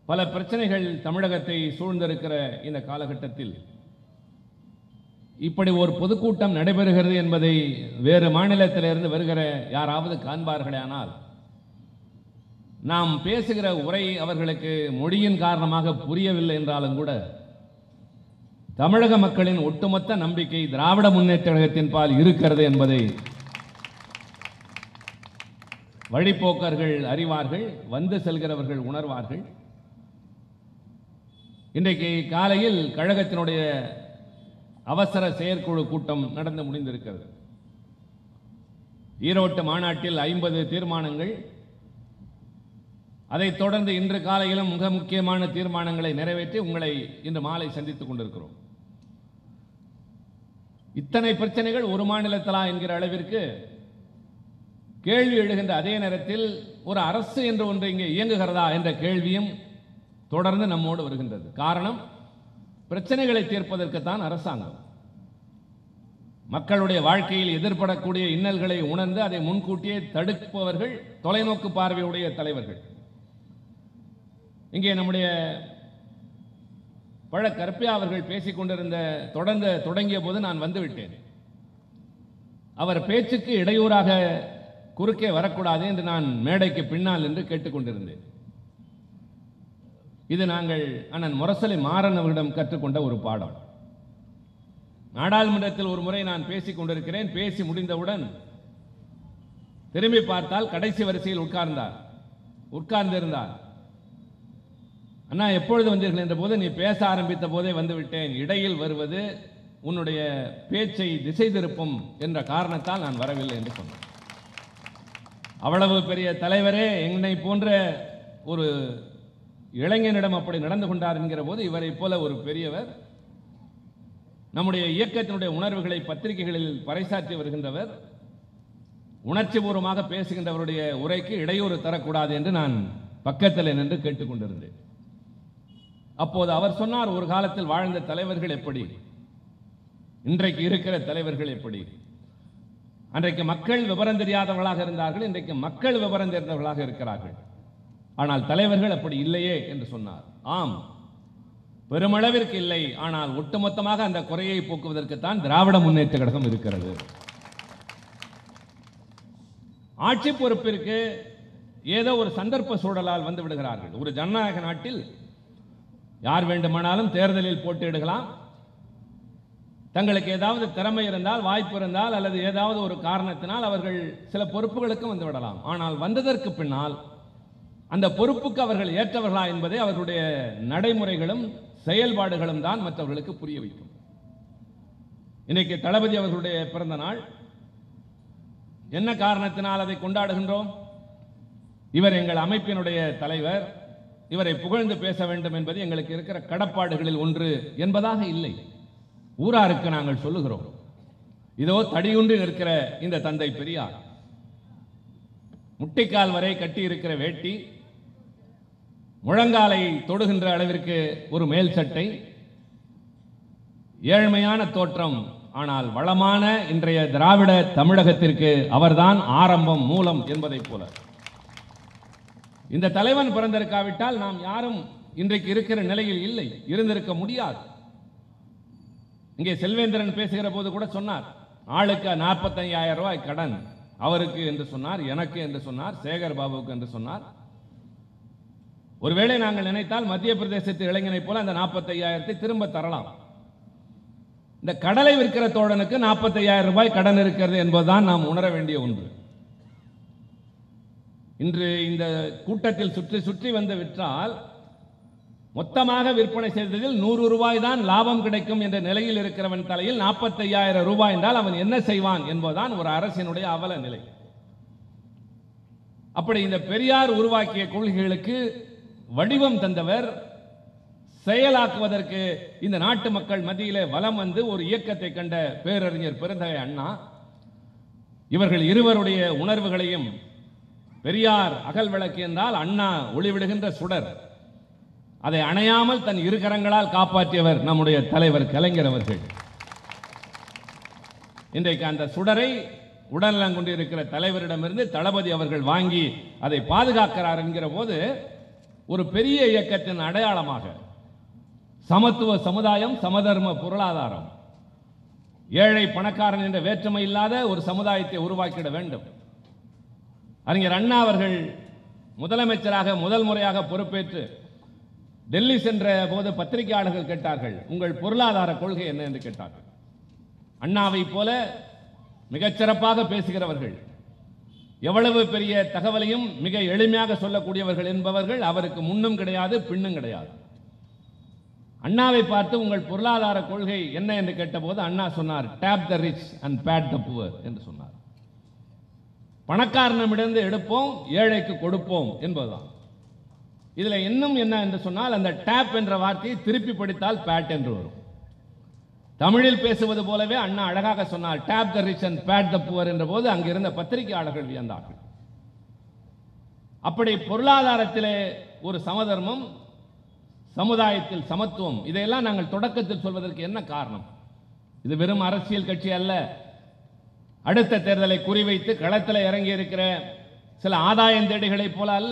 பல பிரச்சனைகள் தமிழகத்தை சூழ்ந்திருக்கிற இந்த காலகட்டத்தில் இப்படி ஒரு பொதுக்கூட்டம் நடைபெறுகிறது என்பதை வேறு மாநிலத்திலிருந்து வருகிற யாராவது காண்பார்களேயானால் நாம் பேசுகிற உரை அவர்களுக்கு மொழியின் காரணமாக புரியவில்லை என்றாலும் கூட தமிழக மக்களின் ஒட்டுமொத்த நம்பிக்கை திராவிட முன்னேற்ற கழகத்தின் பால் இருக்கிறது என்பதை வழிப்போக்கர்கள் அறிவார்கள், வந்து செல்கிறவர்கள் உணர்வார்கள். இன்றைக்கு காலையில் கழகத்தினுடைய அவசர செயற்குழு கூட்டம் நடந்து முடிந்திருக்கிறது. ஈரோட்டு மாநாட்டில் 50 தீர்மானங்கள், அதைத் தொடர்ந்து இன்று காலையிலும் மிக முக்கியமான தீர்மானங்களை நிறைவேற்றி உங்களை இன்று மாலை சந்தித்துக் கொண்டிருக்கிறோம். இத்தனை பிரச்சனைகள் ஒரு மாநிலத்திலா என்கிற அளவிற்கு கேள்வி எழுகின்ற அதே நேரத்தில் ஒரு அரசு என்று ஒன்று இங்கே இயங்குகிறதா என்ற கேள்வியும் தொடர்ந்து நம்மோடு வருகின்றது. காரணம், பிரச்சனைகளை தீர்ப்பதற்குத்தான் அரசாங்கம். மக்களுடைய வாழ்க்கையில் எதிர்படக்கூடிய இன்னல்களை உணர்ந்து அதை முன்கூட்டியே தடுப்பவர்கள் தொலைநோக்கு பார்வையுடைய தலைவர்கள். இங்கே நம்முடைய பழ கற்பியா அவர்கள் பேசிக் கொண்டிருந்த தொடங்கிய போது நான் வந்துவிட்டேன். அவர் பேச்சுக்கு இடையூறாக குறுக்கே வரக்கூடாது என்று நான் மேடைக்கு பின்னால் என்று கேட்டுக்கொண்டிருந்தேன். இது நாங்கள் அண்ணன் முரசொலி மாறன் அவர்களிடம் கற்றுக்கொண்ட ஒரு பாடம். நாடாளுமன்றத்தில் ஒரு முறை நான் பேசிக் கொண்டிருக்கிறேன். பேசி முடிந்தவுடன் திரும்பி பார்த்தால் கடைசி வரிசையில் உட்கார்ந்திருந்தார். அண்ணா எப்பொழுது வந்தீர்கள் என்ற போது, நீ பேச ஆரம்பித்த போதே வந்துவிட்டேன், இடையில் வருவது உன்னுடைய பேச்சை திசை திருப்பும் என்ற காரணத்தால் நான் வரவில்லை என்று சொன்னார். அவ்வளவு பெரிய தலைவரே என்னை போன்ற ஒரு இளைஞனிடம் அப்படி நடந்து கொண்டார் என்கிற போது, இவரை போல ஒரு பெரியவர், நம்முடைய இயக்கத்தினுடைய உணர்வுகளை பத்திரிகைகளில் பறைசாற்றி வருகின்றவர், உணர்ச்சி பூர்வமாக பேசுகின்றவருடைய உரைக்கு இடையூறு தரக்கூடாது என்று நான் பக்கத்தில் நின்று கேட்டுக்கொண்டிருந்தேன். அப்போது அவர் சொன்னார், ஒரு காலத்தில் வாழ்ந்த தலைவர்கள் எப்படி, இன்றைக்கு இருக்கிற தலைவர்கள் எப்படி. அன்றைக்கு மக்கள் விவரம் தெரியாதவர்களாக இருந்தார்கள், இன்றைக்கு மக்கள் விவரம் தெரிந்தவர்களாக இருக்கிறார்கள். ஆனால் தலைவர்கள் அப்படி இல்லையே என்று சொன்னார். ஆம், பெருமளவிற்கு இல்லை. ஆனால் ஒட்டுமொத்தமாக அந்த குறையை போக்குவதற்குத்தான் திராவிட முன்னேற்ற கழகம் இருக்கிறது. ஆட்சி பொறுப்பிற்கு ஏதோ ஒரு சந்தர்ப்ப சூழலால் வந்து விடுகிறார்கள். ஒரு ஜனநாயக நாட்டில் யார் வேண்டுமானாலும் தேர்தலில் போட்டியிடலாம். தங்களுக்கு ஏதாவது திறமை இருந்தால், வாய்ப்பு இருந்தால், அல்லது ஏதாவது ஒரு காரணத்தினால் அவர்கள் சில பொறுப்புகளுக்கும் வந்து விடலாம். ஆனால் வந்ததற்கு பின்னால் அந்த பொறுப்புக்கு அவர்கள் ஏற்றவர்களா என்பதை அவர்களுடைய நடைமுறைகளும் செயல்பாடுகளும் தான் மற்றவர்களுக்கு புரிய வைக்கும். இன்னைக்கு தளபதி அவர்களுடைய பிறந்த நாள். என்ன காரணத்தினால் அதை கொண்டாடுகின்றோம்? இவர் எங்கள் அமைப்பினுடைய தலைவர், இவரை புகழ்ந்து பேச வேண்டும் என்பது எங்களுக்கு இருக்கிற கடப்பாடுகளில் ஒன்று என்பதாக இல்லை. ஊராருக்கு நாங்கள் சொல்லுகிறோம், இதோ தடியுண்டு நிற்கிற இந்த தந்தை பெரியார், முட்டிக்கால் வரை கட்டி இருக்கிற வேட்டி, முழங்காலை தொடுகின்ற அளவிற்கு ஒரு மேல் சட்டை, ஏழ்மையான தோற்றம், ஆனால் வளமான இன்றைய திராவிட தமிழகத்திற்கு அவர்தான் ஆரம்பம், மூலம் என்பதை போல. இந்த தலைவன் பிறந்திருக்காவிட்டால் நாம் யாரும் இன்றைக்கு இருக்கிற நிலையில் இல்லை, இருந்திருக்க முடியாது. இங்கே செல்வேந்திரன் பேசுகிற போது கூட சொன்னார், ஆளுக்கு 45,000 ரூபாய் கடன் அவருக்கு என்று சொன்னார், எனக்கு என்று சொன்னார், சேகர் பாபுவுக்கு என்று சொன்னார். ஒருவேளை நாங்கள் நினைத்தால் மத்திய பிரதேசத்து இளைஞனை போல அந்த 45,000 திரும்ப தரலாம். இந்த கடலை விற்கிற தோழனுக்கு 45,000 ரூபாய் கடன் இருக்கிறது என்பதுதான் நாம் உணர வேண்டிய ஒன்று. இன்று இந்த கூட்டத்தில் சுற்றி சுற்றி வந்து விற்றால் மொத்தமாக விற்பனை செய்ததில் 100 ரூபாய் தான் லாபம் கிடைக்கும் என்ற நிலையில் இருக்கிறவன் தலையில் 45,000 ரூபாய் என்றால் அவன் என்ன செய்வான் என்பதுதான் ஒரு அரசினுடைய அவல நிலை. அப்படி இந்த பெரியார் உருவாக்கிய கொள்கைகளுக்கு வடிவம் தந்தவர், செயலாக்குவதற்கு இந்த நாட்டு மக்கள் மத்தியிலே வலம் வந்து ஒரு இயக்கத்தை கண்ட பேரறிஞர் பெருந்தகை அண்ணா, இவர்கள் இருவருடைய உணர்வுகளையும், பெரியார் அகல் விளக்கு என்றால் அண்ணா ஒளிவிடுகின்ற சுடர், அதை அணையாமல் தன் இரு கரங்களால் காப்பாற்றியவர் நம்முடைய தலைவர் கலைஞர் அவர்கள். இன்றைக்கு அந்த சுடரை உடல்நலம் கொண்டிருக்கிற தலைவரிடமிருந்து தளபதி அவர்கள் வாங்கி அதை பாதுகாக்கிறார் என்கிற போது ஒரு பெரிய இயக்கத்தின் அடையாளமாக சமத்துவ சமுதாயம், சமதர்ம பொருளாதாரம், ஏழை பணக்காரன் என்ற வேற்றுமை இல்லாத ஒரு சமுதாயத்தை உருவாக்கிட வேண்டும். அறிஞர் அண்ணா அவர்கள் முதலமைச்சராக முதல் முறையாக பொறுப்பேற்று டெல்லி சென்ற போது பத்திரிகையாளர்கள் கேட்டார்கள், உங்கள் பொருளாதார கொள்கை என்ன என்று கேட்டார்கள். அண்ணாவை போல மிகச்சிறப்பாக பேசுகிறவர்கள், எவ்வளவு பெரிய தகவலையும் மிக எளிமையாக சொல்லக்கூடியவர்கள் என்பவர்கள் அவருக்கு முன்னும் கிடையாது, பின்னும் கிடையாது. அண்ணாவை பார்த்து உங்கள் பொருளாதார கொள்கை என்ன என்று கேட்டபோது அண்ணா சொன்னார், tap the rich and pat the poor என்று சொன்னார். பணக்காரனிடமிருந்து எடுப்போம், ஏழைக்கு கொடுப்போம் என்பதுதான். இதுல இன்னும் என்ன என்று சொன்னால், அந்த டேப் என்ற வார்த்தையை திருப்பி படித்தால் பேட் என்று வரும். தமிழில் பேசுவது போலவே அண்ணா அழகாக சொன்னார், tap the rich and pat the poor என்ற போது அங்கிருந்த பத்திரிகையாளர்கள் வியந்தார்கள். அப்படி பொருளாதாரத்திலே ஒரு சமதர்மம், சமுதாயத்தில் சமத்துவம், இதையெல்லாம் நாங்கள் தொடக்கத்தில் சொல்வதற்கு என்ன காரணம்? இது வெறும் அரசியல் கட்சி அல்ல. அடுத்த தேர்தலை குறிவைத்து களத்தில் இறங்கி இருக்கிற சில ஆதாயம் தேடிகளைப் போல அல்ல.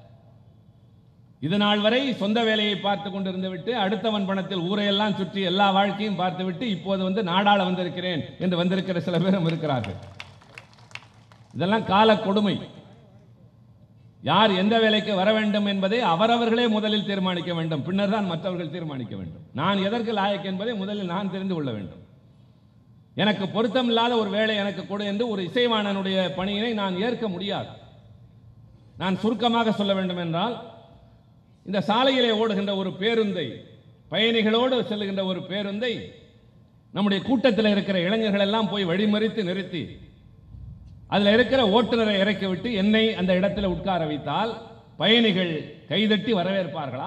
இது நாள் வரை சொந்த வேலையை பார்த்து கொண்டிருந்து விட்டு அடுத்தவன் பணத்தில் ஊரையெல்லாம் சுற்றி எல்லா வாழ்க்கையும் பார்த்துவிட்டு இப்போது நாடாள வந்திருக்கிறேன் என்று வந்திருக்கிற சில பேரும் இருக்கிறார்கள். இதெல்லாம் கால கொடுமை. யார் எந்த வேலைக்கு வர வேண்டும் என்பதை அவரவர்களே முதலில் தீர்மானிக்க வேண்டும், பின்னர் தான் மற்றவர்கள் தீர்மானிக்க வேண்டும். நான் எதற்கு லாயக்கு என்பதை முதலில் நான் தெரிந்து கொள்ள வேண்டும். எனக்கு பொருத்தம் இல்லாத ஒரு வேலை எனக்கு கொடு என்று ஒரு இசைவாணனுடைய பணியினை நான் ஏற்க முடியாது. நான் சுருக்கமாக சொல்ல வேண்டும் என்றால், இந்த சாலையிலே ஓடுகின்ற ஒரு பேருந்தை, பயணிகளோடு செல்லுகின்ற ஒரு பேருந்தை நம்முடைய கூட்டத்தில் இருக்கிற இளைஞர்கள் எல்லாம் போய் வழிமறித்து நிறுத்தி அதில் இருக்கிற ஓட்டுநரை இறக்கிவிட்டு என்னை அந்த இடத்துல உட்கார வைத்தால் பயணிகள் கைதட்டி வரவேற்பார்களா?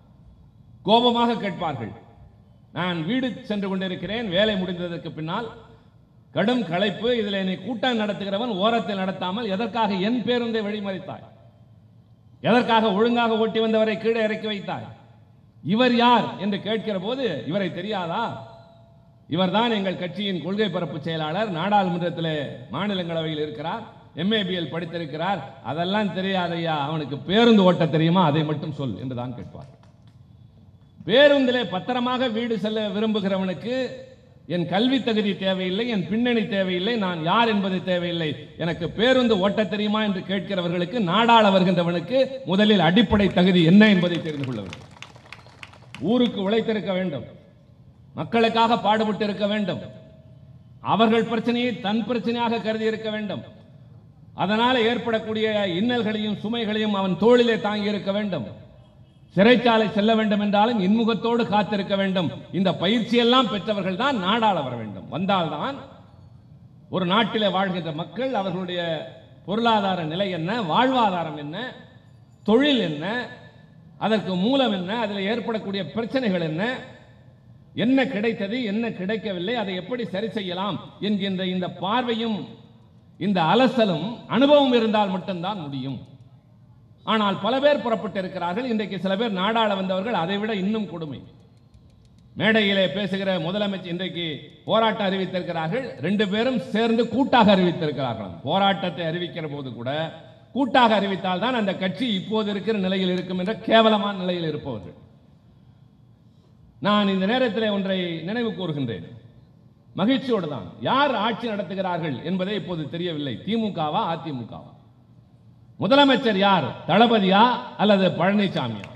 கோபமாக கேட்பார்கள். நான் வீடு சென்று கொண்டிருக்கிறேன், வேலை முடிந்ததற்கு பின்னால் கடும் களைப்பு, இதில் என்னை கூட்டம் நடத்துகிறவன் ஓரத்தில் நடத்தாமல் எதற்காக என் பேருந்தை வழிமறித்தாய்? எதற்காக ஒழுங்காக ஓட்டி வந்தவரை கீழே இறக்கி வைத்தாய்? இவர் யார் என்று கேட்கிற போது, இவரை தெரியாதா? இவர்தான் எங்கள் கட்சியின் கொள்கை பரப்பு செயலாளர், நாடாளுமன்றத்தில் மாநிலங்களவையில் இருக்கிறார், MABL படித்திருக்கிறார். அதெல்லாம் தெரியாதையா, அவனுக்கு பேருந்து ஓட்ட தெரியுமா? அதை மட்டும் சொல் என்று தான் கேட்பார். பேருந்திலே பத்திரமாக வீடு செல்ல விரும்புகிறவனுக்கு என் கல்வி தகுதி தேவையில்லை, என் பின்னணி தேவையில்லை, நான் யார் என்பது தேவையில்லை. எனக்கு பேருந்து ஓட்ட தெரியுமா என்று கேட்கிறவர்களுக்கு, நாடாள வருகின்றவனுக்கு முதலில் அடிப்படை தகுதி என்ன என்பதை தெரிந்து கொள்ள வேண்டும். ஊருக்கு உழைத்திருக்க வேண்டும், மக்களுக்காக பாடுபட்டு இருக்க வேண்டும், அவர்கள் பிரச்சனையை தன் பிரச்சனையாக கருதி இருக்க வேண்டும், அதனால் ஏற்படக்கூடிய இன்னல்களையும் சுமைகளையும் அவன் தோளிலே தாங்கி இருக்க வேண்டும். சிறைச்சாலை செல்ல வேண்டும் என்றாலும் இன்முகத்தோடு காத்திருக்க வேண்டும். இந்த பயிற்சியெல்லாம் பெற்றவர்கள் தான் நாடாள வர வேண்டும். வந்தால்தான் ஒரு நாட்டிலே வாழ்கின்ற மக்கள் அவர்களுடைய பொருளாதார நிலை என்ன, வாழ்வாதாரம் என்ன, தொழில் என்ன, அதற்கு மூலம் என்ன, அதில் ஏற்படக்கூடிய பிரச்சனைகள் என்ன, என்ன கிடைத்தது, என்ன கிடைக்கவில்லை, அதை எப்படி சரி செய்யலாம் என்கின்ற இந்த பார்வையும் இந்த அலசலும் அனுபவம் இருந்தால் மட்டும்தான் முடியும். ஆனால் பல பேர் புறப்பட்டு இருக்கிறார்கள். இன்றைக்கு சில பேர் நாடாள வந்தவர்கள் அதை விட இன்னும் கொடுமை. மேடையிலே பேசுகிற முதலமைச்சர் இன்றைக்கு போராட்டம் அறிவித்திருக்கிறார்கள். 2 பேரும் சேர்ந்து கூட்டாக அறிவித்திருக்கிறார்கள். போராட்டத்தை அறிவிக்கிற போது கூட கூட்டாக அறிவித்தால் தான் அந்த கட்சி இப்போது இருக்கிற நிலையில் இருக்கும் என்ற கேவலமான நிலையில் இருப்பவர்கள். நான் இந்த நேரத்தில் ஒன்றை நினைவு கூறுகின்றேன், மகிழ்ச்சியோடு தான். யார் ஆட்சி நடத்துகிறார்கள் என்பதை இப்போது தெரியவில்லை. திமுகவா அதிமுகவா? முதலமைச்சர் யார்? தளபதியா அல்லது பழனிசாமியா?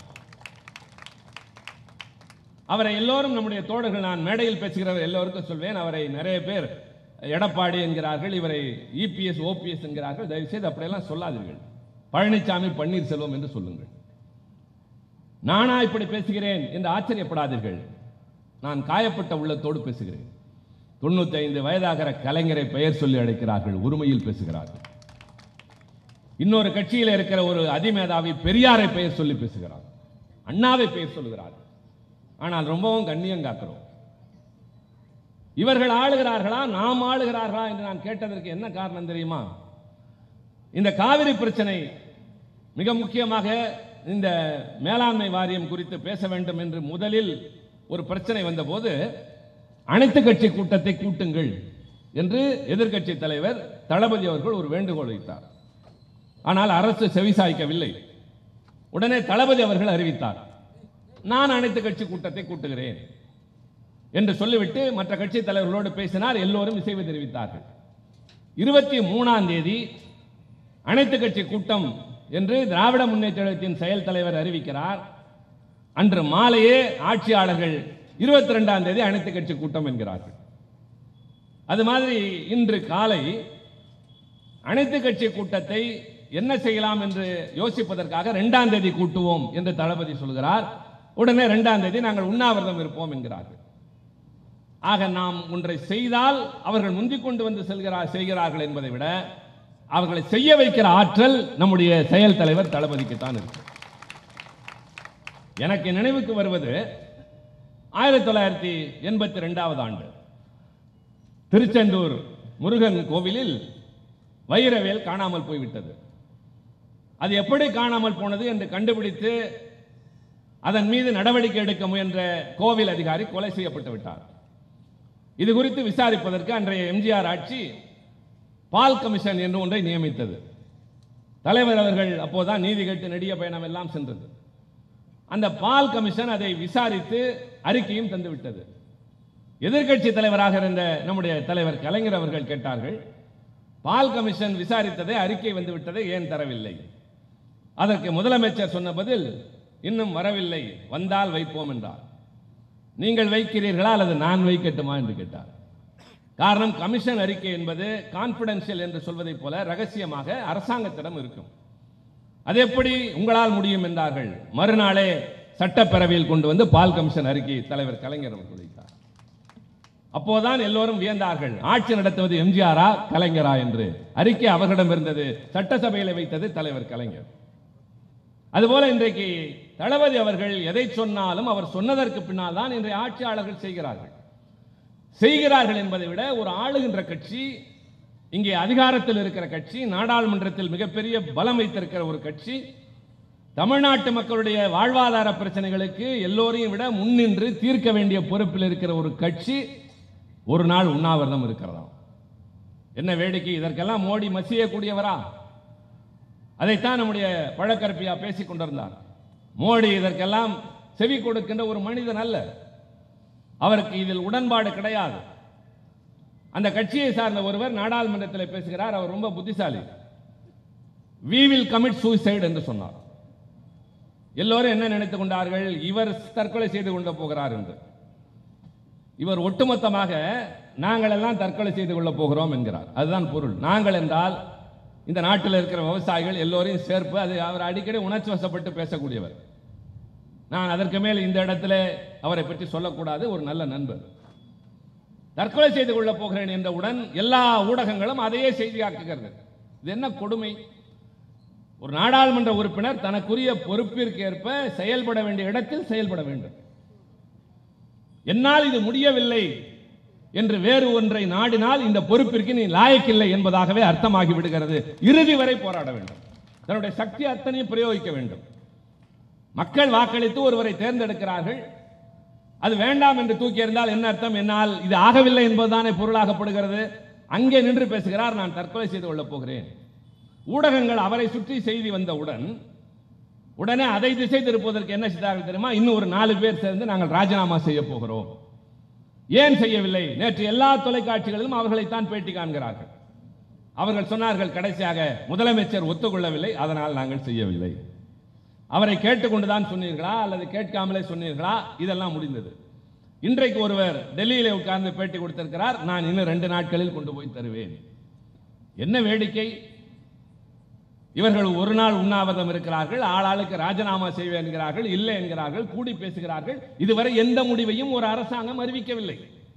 அவரை எல்லோரும் நம்முடைய தோழர்கள், நான் மேடையில் பேசுகிறவர் எல்லோருக்கும் சொல்வேன், அவரை நிறைய பேர் எடப்பாடி என்கிறார்கள், இவரை EPS OPS என்கிறார்கள். தயவுசெய்து அப்படியெல்லாம் சொல்லாதீர்கள். பழனிசாமி பன்னீர்செல்வம் என்று சொல்லுங்கள். நானா இப்படி பேசுகிறேன் என்று ஆச்சரியப்படாதீர்கள். நான் காயப்பட்ட உள்ளத்தோடு பேசுகிறேன். 95 வயதாகிற கலைஞரை பெயர் சொல்லி அழைக்கிறார்கள், உரிமையில் பேசுகிறார்கள். இன்னொரு கட்சியில் இருக்கிற ஒரு அதிமேதாவி பெரியாரை பெயர் சொல்லி பேசுகிறார், அண்ணாவை பெயர் சொல்லுகிறார். ஆனால் ரொம்பவும் கண்ணியம் காக்கிறோம். இவர்கள் ஆளுகிறார்களா, நாம் ஆளுகிறார்களா என்று நான் கேட்டதற்கு என்ன காரணம் தெரியுமா? இந்த காவிரி பிரச்சனை, மிக முக்கியமாக இந்த மேலாண்மை வாரியம் குறித்து பேச வேண்டும் என்று முதலில் ஒரு பிரச்சனை வந்தபோது அனைத்து கட்சி கூட்டத்தை கூட்டுங்கள் என்று எதிர்க்கட்சி தலைவர் தளபதி அவர்கள் ஒரு வேண்டுகோள் வைத்தார். ஆனால் அரசு செவிசாய்க்கவில்லை. உடனே தளபதி அவர்கள் அறிவித்தார், நான் அனைத்து கட்சி கூட்டத்தை கூட்டுகிறேன் என்று சொல்லிவிட்டு மற்ற கட்சி தலைவர்களோடு பேசினார். எல்லோரும் இசைவு தெரிவித்தார்கள். 23ஆம் தேதி அனைத்து கட்சி கூட்டம் என்று திராவிட முன்னேற்ற கழகத்தின் செயல் தலைவர் அறிவிக்கிறார். அன்று மாலையே ஆட்சியாளர்கள் 22ஆம் தேதி அனைத்து கட்சி கூட்டம் என்கிறார்கள். அது மாதிரி இன்று காலை அனைத்து கட்சி கூட்டத்தை என்ன செய்யலாம் என்று யோசிப்பதற்காக 2ஆம் தேதி கூட்டுவோம் என்று தளபதி சொல்கிறார். உடனே 2ஆம் தேதி நாங்கள் உண்ணாவிரதம் இருப்போம் என்கிறார்கள். ஆக நாம் ஒன்றை செய்தால் அவர்கள் முந்திக் கொண்டு வந்து செய்கிறார்கள் என்பதை விட அவர்களை செய்ய வைக்கிற ஆற்றல் நம்முடைய செயல் தலைவர் தளபதிக்குத்தான் இருக்கு. எனக்கு நினைவுக்கு வருவது 1982ஆம் ஆண்டு திருச்செந்தூர் முருகன் கோவிலில் வைரவேல் காணாமல் போய்விட்டது. அது எப்படி காணாமல் போனது என்று கண்டுபிடித்து அதன் மீது நடவடிக்கை எடுக்க முயன்ற கோவில் அதிகாரி கொலை செய்யப்பட்டு விட்டார். இது குறித்து விசாரிப்பதற்கு அன்றைய எம்ஜிஆர் ஆட்சி பால் கமிஷன் என்று ஒன்றை நியமித்தது. தலைவர் அவர்கள் அப்போதான் நீதி கேட்டு நெடிய பயணம் எல்லாம் சென்றது. அந்த பால் கமிஷன் அதை விசாரித்து அறிக்கையும் தந்துவிட்டது. எதிர்க்கட்சி தலைவராக இருந்த நம்முடைய தலைவர் கலைஞர் அவர்கள் கேட்டார்கள், பால் கமிஷன் விசாரித்ததை அறிக்கை வந்துவிட்டதை ஏன் தரவில்லை? அதற்கு முதலமைச்சர் சொன்ன பதில், இன்னும் வரவில்லை, வந்தால் வைப்போம் என்றார். நீங்கள் வைக்கிறீர்களா அல்லது நான் வைக்கட்டுமா என்று கேட்டார். காரணம், கமிஷன் அறிக்கை என்பது கான்பிடென்ஷியல் என்று சொல்வதை போல ரகசியமாக அரசாங்கத்திடம் இருக்கும். அது எப்படி உங்களால் முடியும் என்றார்கள். மறுநாளே சட்டப்பேரவையில் கொண்டு வந்து பால் கமிஷன் அறிக்கை தலைவர் கலைஞர் அவர்கள் வைத்தார். அப்போதான் எல்லோரும் வியந்தார்கள், ஆட்சி நடத்துவது எம்ஜிஆரா கலைஞரா என்று. அறிக்கை அவர்களிடம் இருந்தது, சட்டசபையில் வைத்தது தலைவர் கலைஞர். அதுபோல இன்றைக்கு தளபதி அவர்கள் எதை சொன்னாலும் அவர் சொன்னதற்கு பின்னால் தான் இன்றைய ஆட்சியாளர்கள் செய்கிறார்கள் என்பதை விட ஒரு ஆளுகின்ற கட்சி, இங்கே அதிகாரத்தில் இருக்கிற கட்சி, நாடாளுமன்றத்தில் மிகப்பெரிய பலம் வைத்திருக்கிற ஒரு கட்சி, தமிழ்நாட்டு மக்களுடைய வாழ்வாதார பிரச்சனைகளுக்கு எல்லோரையும் விட முன்னின்று தீர்க்க வேண்டிய பொறுப்பில் இருக்கிற ஒரு கட்சி ஒரு நாள் உண்ணாவிரதம் இருக்கிறதா? என்ன வேடிக்கை! இதற்கெல்லாம் மோடி மசியக்கூடியவரா? அதைத்தான் நம்முடைய பழக்கற்பியா பேசிக் கொண்டிருந்தார். மோடி இதற்கெல்லாம் செவி கொடுக்கின்ற ஒரு மனிதன் அல்ல. அவருக்கு இதில் உடன்பாடு கிடையாது. அந்த கட்சியை சார்ந்த ஒருவர் நாடாளுமன்றத்தில் பேசுகிறார். அவர் ரொம்ப புத்திசாலி. we will commit suicide என்று சொன்னார். எல்லோரும் என்ன நினைத்துக் கொண்டார்கள்? இவர் தற்கொலை செய்து கொள்ள போகிறார் என்று. இவர் ஒட்டுமொத்தமாக நாங்கள் எல்லாம் தற்கொலை செய்து கொள்ள போகிறோம் என்கிறார். அதுதான் பொருள். நாங்கள் என்றால் இந்த நாட்டில் இருக்கிற விவசாயிகள் எல்லோரையும் சேர்ப்பு. அது அவர் அடிக்கடி உணர்ச்சி வசப்பட்டு பேசக்கூடியவர். நான் அதற்கு மேல் இந்த இடத்துல அவரை பற்றி சொல்லக்கூடாது. ஒரு நல்ல நண்பர். தற்கொலை செய்து கொள்ள போகிறேன் என்றவுடன் எல்லா ஊடகங்களும் அதையே செய்தியாக்குகிறது. இது என்ன கொடுமை! ஒரு நாடாளுமன்ற உறுப்பினர் தனக்குரிய பொறுப்பிற்கு ஏற்ப செயல்பட வேண்டிய இடத்தில் செயல்பட வேண்டும். என்னால் இது முடியவில்லை என்று வேறு ஒன்றை நாடினால் இந்த பொறுப்பிற்கு நீ லாயக்கில்லை என்பதாகவே அர்த்தமாகி விடுகிறது. இறுதி வரை போராட வேண்டும். தன்னுடைய சக்தி அத்தனையும் பிரயோகிக்க வேண்டும். மக்கள் வாக்களித்து ஒருவரை தேர்ந்தெடுக்கிறார்கள். அது வேண்டாம் என்று தூக்கி எறிந்தால் என்ன அர்த்தம்? என்னால் இது ஆகவில்லை என்பதுதானே பொருளாகப்படுகிறது. அங்கே நின்று பேசுகிறார், நான் தற்கொலை செய்து கொள்ளப் போகிறேன். ஊடகங்கள் அவரை சுற்றி செய்தி வந்தவுடன் உடனே அதை திசை திருப்புவதற்கு என்ன செய்தார்கள் தெரியுமா? இன்னும் ஒரு 4 பேர் சேர்ந்து நாங்கள் ராஜினாமா செய்ய போகிறோம். ஏன் செய்யவில்லை? நேற்று எல்லா தொலைக்காட்சிகளிலும் அவர்களைத்தான் பேட்டி காண்கிறார்கள். அவர்கள் சொன்னார்கள் கடைசியாக, முதலமைச்சர் ஒத்துக்கொள்ளவில்லை, அதனால் நாங்கள் செய்யவில்லை. அவரை கேட்டுக்கொண்டுதான் சொன்னீர்களா அல்லது கேட்காமலே சொன்னீர்களா? இதெல்லாம் முடிந்தது. இன்றைக்கு ஒருவர் டெல்லியிலே உட்கார்ந்து பேட்டி கொடுத்திருக்கிறார், நான் இன்னும் 2 நாட்களில் கொண்டு போய் தருவேன். என்ன வேடிக்கை! இவர்கள் ஒரு நாள் உண்ணாவிரதம் இருக்கிறார்கள், ஆளாளுக்கு ராஜினாமா செய்வேன் என்கிறார்கள், இல்லை என்கிறார்கள், கூடி பேசுகிறார்கள். இதுவரை எந்த முடிவையும் ஒரு அரசாங்கம் அறிவிக்கவில்லை.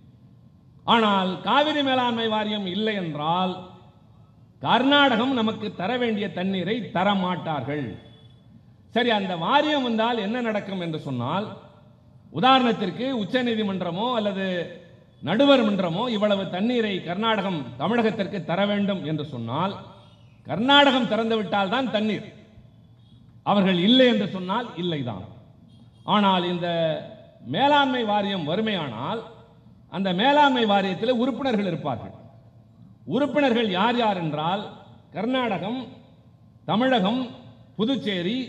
ஆனால் காவிரி மேலாண்மை வாரியம் இல்லை என்றால் கர்நாடகம் நமக்கு தர வேண்டிய தண்ணீரை தர மாட்டார்கள். சரி, அந்த வாரியம் வந்தால் என்ன நடக்கும் என்று சொன்னால், உதாரணத்திற்கு உச்சநீதிமன்றமோ அல்லது நடுவர் மன்றமோ இவ்வளவு தண்ணீரை கர்நாடகம் தமிழகத்திற்கு தர வேண்டும் என்று சொன்னால், கர்நாடகம் திறந்து விட்டால் தான் தண்ணீர். அவர்கள் இல்லை என்று சொன்னால் இல்லைதான். ஆனால் இந்த மேலாண்மை வாரியம் வறுமையானால் அந்த மேலாண்மை வாரியத்தில் உறுப்பினர்கள் இருப்பார்கள். உறுப்பினர்கள் யார் யார் என்றால், கர்நாடகம், தமிழகம், புதுச்சேரி,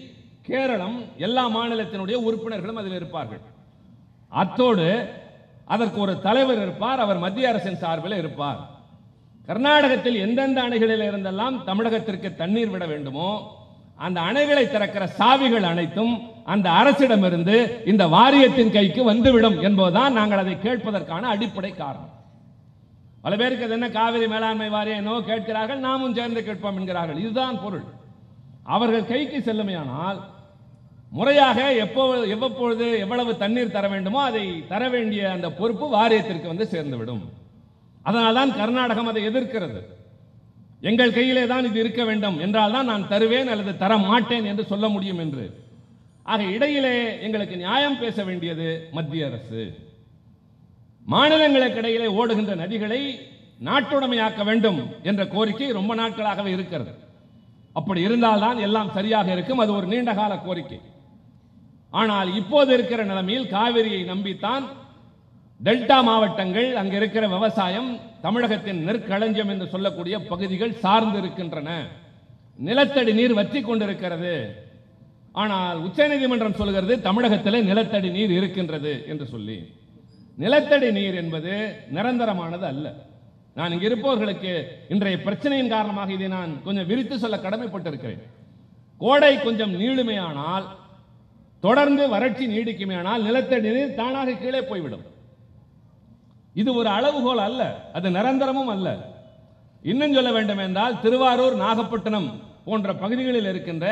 கேரளம் எல்லா மாநிலத்தினுடைய உறுப்பினர்களும் அதில் இருப்பார்கள். அத்தோடு அதற்கு ஒரு தலைவர் இருப்பார், அவர் மத்திய அரசின் சார்பில் இருப்பார். கர்நாடகத்தில் எந்தெந்த அணைகளில் இருந்தெல்லாம் தமிழகத்திற்கு தண்ணீர் விட வேண்டுமோ அந்த அணைகளை திறக்கிற சாவிகள் அனைத்தும் அந்த அரசிடமிருந்து இந்த வாரியத்தின் கைக்கு வந்துவிடும் என்பதுதான் நாங்கள் அதை கேட்பதற்கான அடிப்படை காரணம். பல பேருக்கு அது என்ன காவிரி மேலாண்மை வாரியம் என்னவோ கேட்கிறார்கள், நாமும் சேர்ந்து கேட்போம் என்கிறார்கள். இதுதான் பொருள். அவர்கள் கைக்கு செல்லுமையானால் முறையாக எவ்வப்பொழுது எவ்வளவு தண்ணீர் தர வேண்டுமோ அதை தர வேண்டிய அந்த பொறுப்பு வாரியத்திற்கு வந்து சேர்ந்துவிடும். அதனால்தான் கர்நாடகம் அதை எதிர்க்கிறது. எங்கள் கையிலே தான் இது இருக்க வேண்டும் என்றால் தான் நான் தருவேன் அல்லது தர மாட்டேன் என்று சொல்ல முடியும் என்று. ஆக இடையிலே எங்களுக்கு நியாயம் பேச வேண்டியது மத்திய அரசு. மாநிலங்களுக்கு இடையிலே ஓடுகின்ற நதிகளை நாட்டுடைமையாக்க வேண்டும் என்ற கோரிக்கை ரொம்ப நாட்களாகவே இருக்கிறது. அப்படி இருந்தால்தான் எல்லாம் சரியாக இருக்கும். அது ஒரு நீண்ட கால கோரிக்கை. ஆனால் இப்போது இருக்கிற நிலைமையில் காவிரியை நம்பித்தான் டெல்டா மாவட்டங்கள், அங்க இருக்கிற விவசாயம், தமிழகத்தின் நெற்களஞ்சியம் என்று சொல்லக்கூடிய பகுதிகள் சார்ந்து இருக்கின்றன. நிலத்தடி நீர் வற்றி கொண்டிருக்கிறது. ஆனால் உச்சநீதிமன்றம் சொல்கிறது தமிழகத்திலே நிலத்தடி நீர் இருக்கின்றது என்று சொல்லி. நிலத்தடி நீர் என்பது நிரந்தரமானது அல்ல. நான் இங்கு இருப்பவர்களுக்கு இன்றைய பிரச்சனையின் காரணமாக இதை நான் கொஞ்சம் விரித்து சொல்ல கடமைப்பட்டிருக்கிறேன். கோடை கொஞ்சம் நீளுமையானால், தொடர்ந்து வறட்சி நீடிக்குமேயானால் நிலத்தடி நீர் தானாக கீழே போய்விடும். இது ஒரு அளவுகோல் அல்ல, அது நிரந்தரமும் அல்ல. இன்னும் சொல்ல வேண்டும் என்றால் திருவாரூர், நாகப்பட்டினம் போன்ற பகுதிகளில் இருக்கின்ற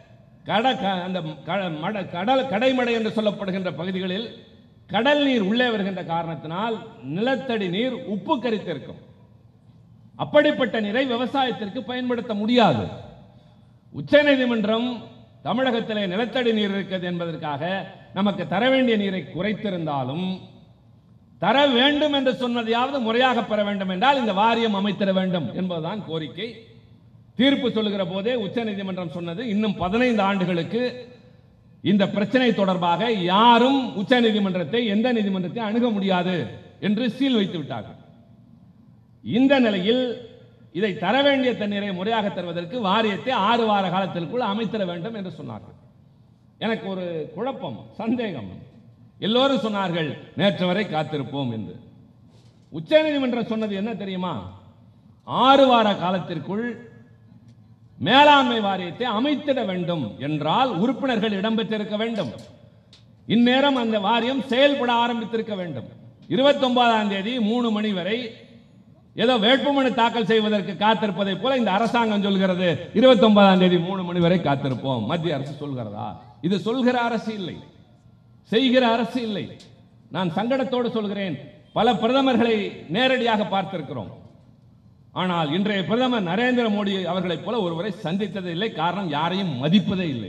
கடைமடை என்று சொல்லப்படுகின்ற பகுதிகளில் கடல் நீர் உள்ளே வருகின்ற காரணத்தினால் நிலத்தடி நீர் உப்பு கரித்திருக்கும். அப்படிப்பட்ட நீரை விவசாயத்திற்கு பயன்படுத்த முடியாது. உச்சநீதிமன்றம் தமிழகத்திலே நிலத்தடி நீர் இருக்கிறது என்பதற்காக நமக்கு தர வேண்டிய நீரை குறைத்திருந்தாலும், தர வேண்டும் என்று சொன்னதையாவது முறையாக பெற வேண்டும் என்றால் இந்த வாரியம் அமைத்திட வேண்டும் என்பதுதான் கோரிக்கை. தீர்ப்பு சொல்லுகிற போதே உச்சநீதிமன்றம் சொன்னது இன்னும் 15 ஆண்டுகளுக்கு இந்த பிரச்சனை தொடர்பாக யாரும் உச்சநீதிமன்றத்தை, எந்த நீதிமன்றத்தை அணுக முடியாது என்று சீல் வைத்து விட்டார்கள். இந்த நிலையில் இதை தர வேண்டிய தண்ணீரை முறையாக தருவதற்கு வாரியத்தை 6 வார காலத்திற்குள் அமைத்திட வேண்டும் என்று சொன்னார்கள். எனக்கு ஒரு குழப்பம், சந்தேகம். எல்லோரும் சொன்னார்கள் நேற்று வரை காத்திருப்போம் என்று. உச்சநீதிமன்றம் சொன்னது என்ன தெரியுமா? 6 வார காலத்திற்குள் மேலாண்மை வாரியத்தை அமைத்திட வேண்டும் என்றால் உறுப்பினர்கள் இடம்பெற்றிருக்க வேண்டும். இந்நேரம் அந்த வாரியம் செயல்பட ஆரம்பித்திருக்க வேண்டும். 29ஆம் தேதி 3 மணி வரை ஏதோ வேட்புமனு தாக்கல் செய்வதற்கு காத்திருப்பதை போல இந்த அரசாங்கம் சொல்கிறது 29ஆம் தேதி 3 மணி வரை காத்திருப்போம். மத்திய அரசு சொல்கிறதா? இது சொல்கிற அரசு இல்லை, செய்கிற அரசு இல்லை. நான் சங்கடத்தோடு சொல்கிறேன், பல பிரதமர்களை நேரடியாக பார்த்திருக்கிறோம். ஆனால் இன்றைய பிரதமர் நரேந்திர மோடி அவர்களைப் போல ஒருவரை சந்தித்ததே இல்லை. காரணம், யாரையும் மதிப்பதே இல்லை.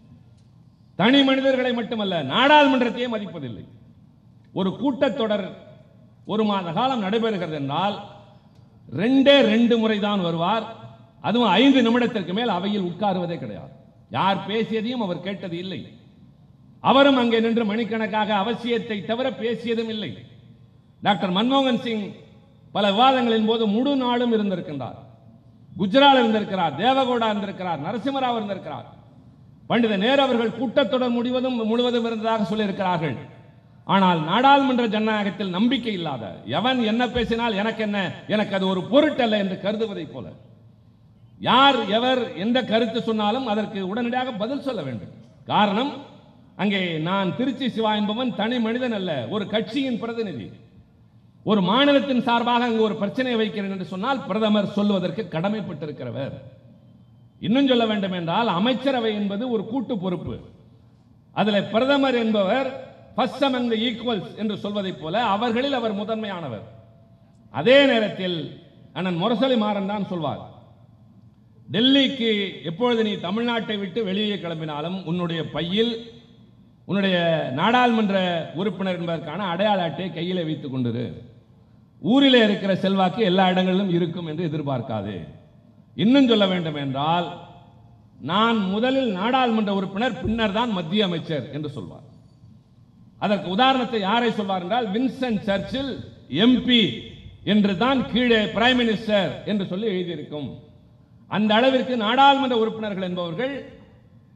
தனி மனிதர்களை மட்டுமல்ல, நாடாளுமன்றத்தையே மதிப்பதில்லை. ஒரு கூட்டத்தொடர் 1 மாத காலம் நடைபெறுகிறது என்றால் 2 முறை தான் வருவார். அதுவும் 5 நிமிடத்திற்கு மேல் அவையில் உட்காருவதே கிடையாது. யார் பேசியதையும் அவர் கேட்டது இல்லை. அவரும் அங்கே நின்று மணிக்கணக்காக அவசியத்தை தவிர பேசியதும் இல்லை. டாக்டர் மன்மோகன் சிங் பல விவாதங்களின் போது முழு நாளும் இருந்திருக்கின்றார். குஜரால் இருந்திருக்கிறார், தேவகவுடா இருந்திருக்கிறார், நரசிம்மராவ் இருந்திருக்கிறார். பண்டித நேரு அவர்கள் கூட்டத்தொடர் முழுவதும் இருந்ததாக சொல்லியிருக்கிறார்கள். ஆனால் நாடாளுமன்ற ஜனநாயகத்தில் நம்பிக்கை இல்லாத எவன் என்ன பேசினால் எனக்கு என்ன, எனக்கு அது ஒரு பொருட்டல்ல என்று கருதுவதை போல யார் எவர் எந்த கருத்து சொன்னாலும் அதற்கு உடனடியாக பதில் சொல்ல வேண்டும். காரணம், அங்கே நான் திருச்சி சிவா என்பவன் தனி மனிதன் அல்ல, ஒரு கட்சியின் பிரதிநிதி. ஒரு மாநிலத்தின் சார்பாக அங்கு ஒரு பிரச்சனை வைக்கிறேன் என்று சொன்னால் பிரதமர் சொல்லுவதற்கு கடமைப்பட்டிருக்கிறவர். இன்னும் சொல்ல வேண்டும் என்றால் அமைச்சரவை என்பது ஒரு கூட்டு பொறுப்பு. அதில் பிரதமர் என்பவர் ஃபர்ஸ்ட் அமங் தி ஈக்குவல்ஸ் என்று சொல்வதை போல அவர்களில் அவர் முதன்மையானவர். அதே நேரத்தில் அண்ணன் முரசொலி மாறன் தான் சொல்வார், டெல்லிக்கு எப்பொழுது நீ தமிழ்நாட்டை விட்டு வெளியே கிளம்பினாலும் உன்னுடைய பையில் உன்னுடைய நாடாளுமன்ற உறுப்பினர் என்பதற்கான அடையாள அட்டையை கையில் வைத்துக் கொண்டிரு. ஊரிலே இருக்கிற செல்வாக்கு எல்லா இடங்களிலும் இருக்கும் என்று எதிர்பார்க்காது. இன்னும் சொல்ல வேண்டும் என்றால், நான் முதலில் நாடாளுமன்ற உறுப்பினர், பின்னர் தான் மத்திய அமைச்சர் என்று சொல்வார். அதற்கு உதாரணத்தை யாரை சொல்வார் என்றால், வின்ஸ்டன் சர்ச்சில் எம்பி என்று தான் கீழே பிரைம் மினிஸ்டர் என்று சொல்லி எழுதியிருக்கும். அந்த அளவிற்கு நாடாளுமன்ற உறுப்பினர்கள் என்பவர்கள்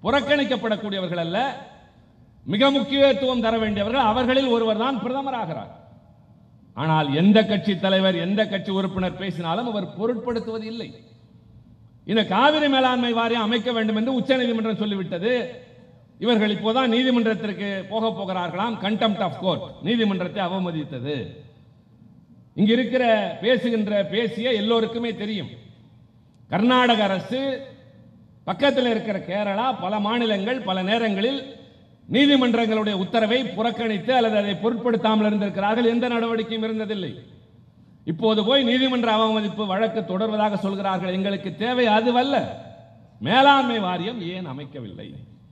புறக்கணிக்கப்படக்கூடியவர்கள் அல்ல, மிக முக்கியத்துவம் தர வேண்டியவர்கள். அவர்களில் ஒருவர் தான் பிரதமர் ஆகிறார். ஆனால் எந்த கட்சி தலைவர், எந்த கட்சி உறுப்பினர் பேசினாலும் அவர் பொருட்படுத்துவது இல்லை. இந்த காவிரி மேலாண்மை வாரியம் அமைக்க வேண்டும் என்று உச்சநீதிமன்றம் சொல்லிவிட்டது. இவர்கள் இப்போதான் நீதிமன்றத்திற்கு போகிறார்களாம். கண்டெம்ப்ட் ஆஃப் கோர்ட், நீதிமன்றத்தை அவமதித்தது. இங்க இருக்கிற பேசிய எல்லோருக்குமே தெரியும். கர்நாடக அரசு, பக்கத்தில் இருக்கிற கேரளா, பல மாநிலங்கள் பல நேரங்களில் நீதிமன்றங்களுடைய உத்தரவை புறக்கணித்து அல்லது அதை பொருட்படுத்தாமல் இருந்திருக்கிறார்கள். எந்த நடவடிக்கையும் இருந்ததில்லை. இப்போது போய் நீதிமன்ற அவமதிப்பு வழக்கு தொடர்வதாக சொல்கிறார்கள். எங்களுக்கு தேவை அதுவல்ல, மேலாண்மை வாரியம் ஏன் அமைக்கவில்லை?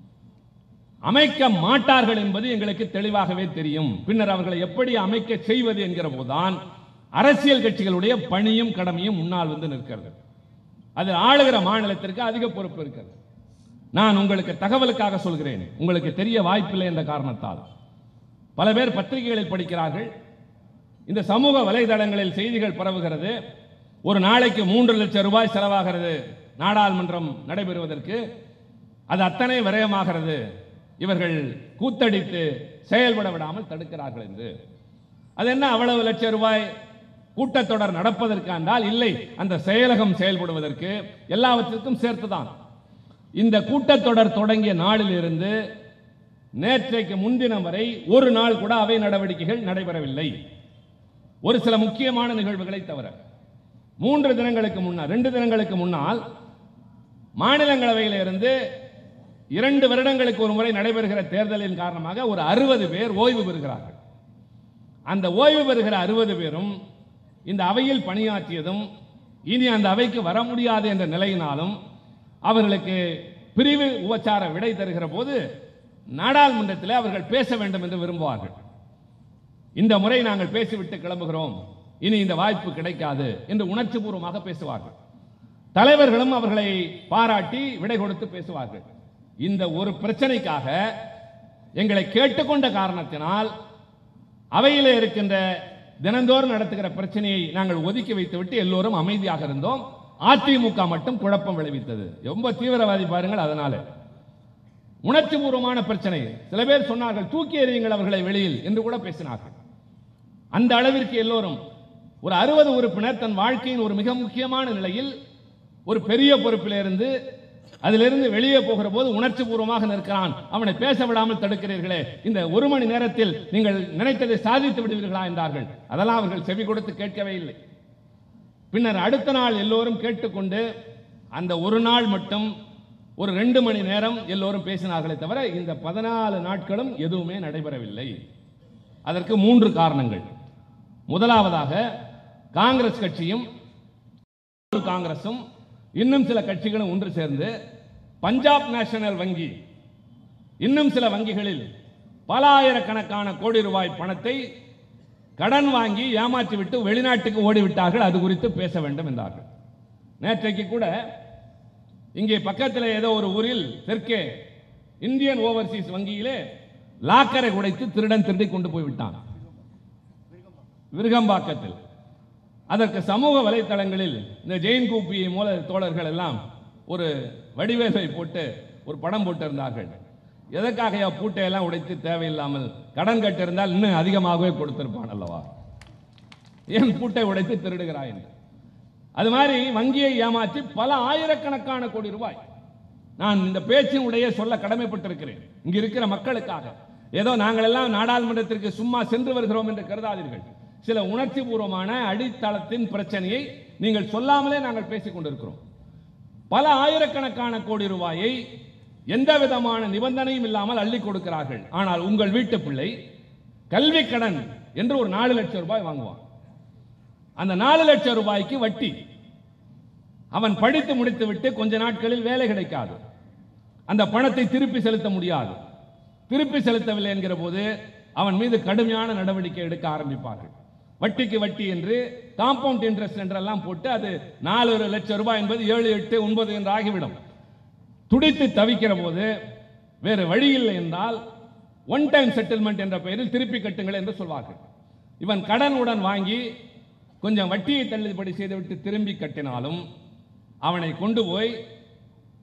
அமைக்க மாட்டார்கள் என்பது எங்களுக்கு தெளிவாகவே தெரியும். பின்னர் அவர்களை எப்படி அமைக்க செய்வது என்கிற போதுதான் அரசியல் கட்சிகளுடைய பணியும் கடமையும் முன்னால் வந்து நிற்கிறது. அது ஆளுகிற மாநிலத்திற்கு அதிக பொறுப்பு இருக்கிறது. நான் உங்களுக்கு தகவலுக்காக சொல்கிறேன், உங்களுக்கு தெரிய வாய்ப்பில்லை என்ற காரணத்தால். பல பேர் பத்திரிகைகளில் படிக்கிறார்கள், இந்த சமூக வலைதளங்களில் செய்திகள் பரவுகிறது. ஒரு நாளைக்கு 3 லட்சம் ரூபாய் செலவாகிறது நாடாளுமன்றம் நடைபெறுவதற்கு, அது அத்தனை விரயமாகிறது, இவர்கள் கூத்தடித்து செயல்பட விடாமல் தடுக்கிறார்கள் என்று. அது என்ன அவ்வளவு லட்சம் ரூபாய் கூட்டத்தொடர் நடப்பதற்கு என்றால் இல்லை, அந்த செயலகம் செயல்படுவதற்கு எல்லாவற்றிற்கும் சேர்த்துதான். இந்த கூட்டத்தொடர் தொடங்கிய நாளில் இருந்து நேற்றைக்கு முன்தினம் வரை ஒரு நாள் கூட அவை நடவடிக்கைகள் நடைபெறவில்லை. ஒரு சில முக்கியமான நிகழ்வுகளை தவிர 2 தினங்களுக்கு முன்னால் மாநிலங்களவையில் இருந்து 2 வருடங்களுக்கு ஒரு முறை நடைபெறுகிற தேர்தலின் காரணமாக ஒரு 60 பேர் ஓய்வு பெறுகிறார்கள். அந்த ஓய்வு பெறுகிற 60 பேரும் இந்த அவையில் பணியாற்றியதும் இனி அந்த அவைக்கு வர முடியாது என்ற நிலையினாலும் அவர்களுக்கு பிரிவு உபச்சார விடை தருகிற போது நாடாளுமன்றத்தில் அவர்கள் பேச வேண்டும் என்று விரும்புவார்கள். இந்த முறை நாங்கள் பேசிவிட்டு கிளம்புகிறோம், இனி இந்த வாய்ப்பு கிடைக்காது என்று உணர்ச்சி பூர்வமாக பேசுவார்கள். தலைவர்களும் அவர்களை பாராட்டி விடை கொடுத்து பேசுவார்கள். இந்த ஒரு பிரச்சனைக்காக எங்களை கேட்டுக்கொண்ட காரணத்தினால் அவையில் இருக்கின்ற தினந்தோறும் நடத்துகிற பிரச்சனையை நாங்கள் ஒதுக்கி வைத்துவிட்டு எல்லோரும் அமைதியாக இருந்தோம். அதிமுக மட்டும் குழப்பம் விளைவித்தது. ரொம்ப தீவிரவாதி பாருங்கள். அதனால உணர்ச்சி பூர்வமான பிரச்சனை. சில பேர் சொன்னார்கள் தூக்கி எறியுங்கள் அவர்களை வெளியில் என்று கூட பேசினார்கள். அந்த அளவிற்கு எல்லோரும், ஒரு 60 உறுப்பினர் தன் வாழ்க்கையின் ஒரு மிக முக்கியமான நிலையில் ஒரு பெரிய பொறுப்பில் இருந்து அதிலிருந்து வெளியே போகிற போது உணர்ச்சி பூர்வமாக நிற்கிறான், அவனை பேச விடாமல் தடுக்கிறீர்களே, இந்த 1 மணி நேரத்தில் நீங்கள் நினைத்ததை சாதித்து விடுவீர்களா என்றார்கள். அதெல்லாம் அவர்கள் செவி கொடுத்து கேட்கவே இல்லை. பின்னர் அடுத்த நாள் எல்லோரும் கேட்டுக்கொண்டு அந்த ஒரு நாள் மட்டும் ஒரு 2 மணி நேரம் எல்லோரும் பேசினார்களே தவிர இந்த 14 நாட்களும் எதுவுமே நடைபெறவில்லை. அதற்கு 3 காரணங்கள். முதலாவதாக, காங்கிரஸ் கட்சியும் காங்கிரசும் இன்னும் சில கட்சிகளும் ஒன்று சேர்ந்து பஞ்சாப் நேஷனல் வங்கி இன்னும் சில வங்கிகளில் பல ஆயிரக்கணக்கான கோடி ரூபாய் பணத்தை கடன் வாங்கி ஏமாற்றிவிட்டு வெளிநாட்டுக்கு ஓடிவிட்டார்கள். அது குறித்து பேச வேண்டும் என்றார்கள். நேற்றைக்கு கூட இங்கே பக்கத்தில் ஏதோ ஒரு ஊரில் தெற்கே இந்தியன் ஓவர்சீஸ் வங்கியிலே லாக்கரை உடைத்து திருடன் திருடி கொண்டு போய்விட்டான், விருகம்பாக்கத்தில். அதற்கு சமூக வலைத்தளங்களில் இந்த ஜெயின் கூப்பி மூல தோழர்கள் எல்லாம் ஒரு வடிவேலை போட்டு ஒரு படம் போட்டிருந்தார்கள். எதற்காக பூட்டையெல்லாம் உடைத்து தேவையில்லாமல், கடன் கட்டிருந்தால் இன்னும் அதிகமாகவே கொடுத்திருப்பான் அல்லவா, ஏன் பூட்டை உடைத்து திருடுகிறாய் என்று. அது மாதிரி வங்கியை ஏமாற்றி பல ஆயிரக்கணக்கான கோடி ரூபாய். நான் இந்த பேச்சினுடைய சொல்ல கடமைப்பட்டிருக்கிறேன் இங்கு இருக்கிற மக்களுக்காக. ஏதோ நாங்கள் எல்லாம் நாடாளுமன்றத்திற்கு சும்மா சென்று வருகிறோம் என்று கருதாதீர்கள். சில உணர்ச்சி பூர்வமான அடித்தளத்தின் பிரச்சனையை நீங்கள் சொல்லாமலே நாங்கள் பேசிக் கொண்டிருக்கிறோம். பல ஆயிரக்கணக்கான கோடி ரூபாயை எந்த விதமான நிபந்தனையும் இல்லாமல் அள்ளி கொடுக்கிறார்கள். ஆனால் உங்கள் வீட்டு பிள்ளை கல்வி கடன் என்று ஒரு 4 லட்சம் ரூபாய் வாங்குவான். அந்த 4 லட்சம் ரூபாய்க்கு வட்டி. அவன் படித்து முடித்து விட்டு கொஞ்ச நாட்களில் வேலை கிடைக்காது, அந்த பணத்தை திருப்பி செலுத்த முடியாது. திருப்பி செலுத்தவில்லை என்கிற போது அவன் மீது கடுமையான நடவடிக்கை எடுக்க ஆரம்பிப்பார்கள். வட்டிக்கு வட்டி என்று காம்பவுண்ட் இன்ட்ரெஸ்ட் என்றெல்லாம் போட்டு அது 4 லட்சம் ரூபாய் என்பது 7, 8, 9 என்று ஆகிவிடும். துடித்து தவிக்கிற போது வேறு வழி இல்லை என்றால் ஒன் டைம் செட்டில்மெண்ட் என்ற பெயரில் திருப்பி கட்டுங்கள் என்று சொல்வார்கள். இவன் கடனுடன் வாங்கி கொஞ்சம் வட்டியை தள்ளுபடி செய்துவிட்டு திரும்பி கட்டினாலும் அவனை கொண்டு போய்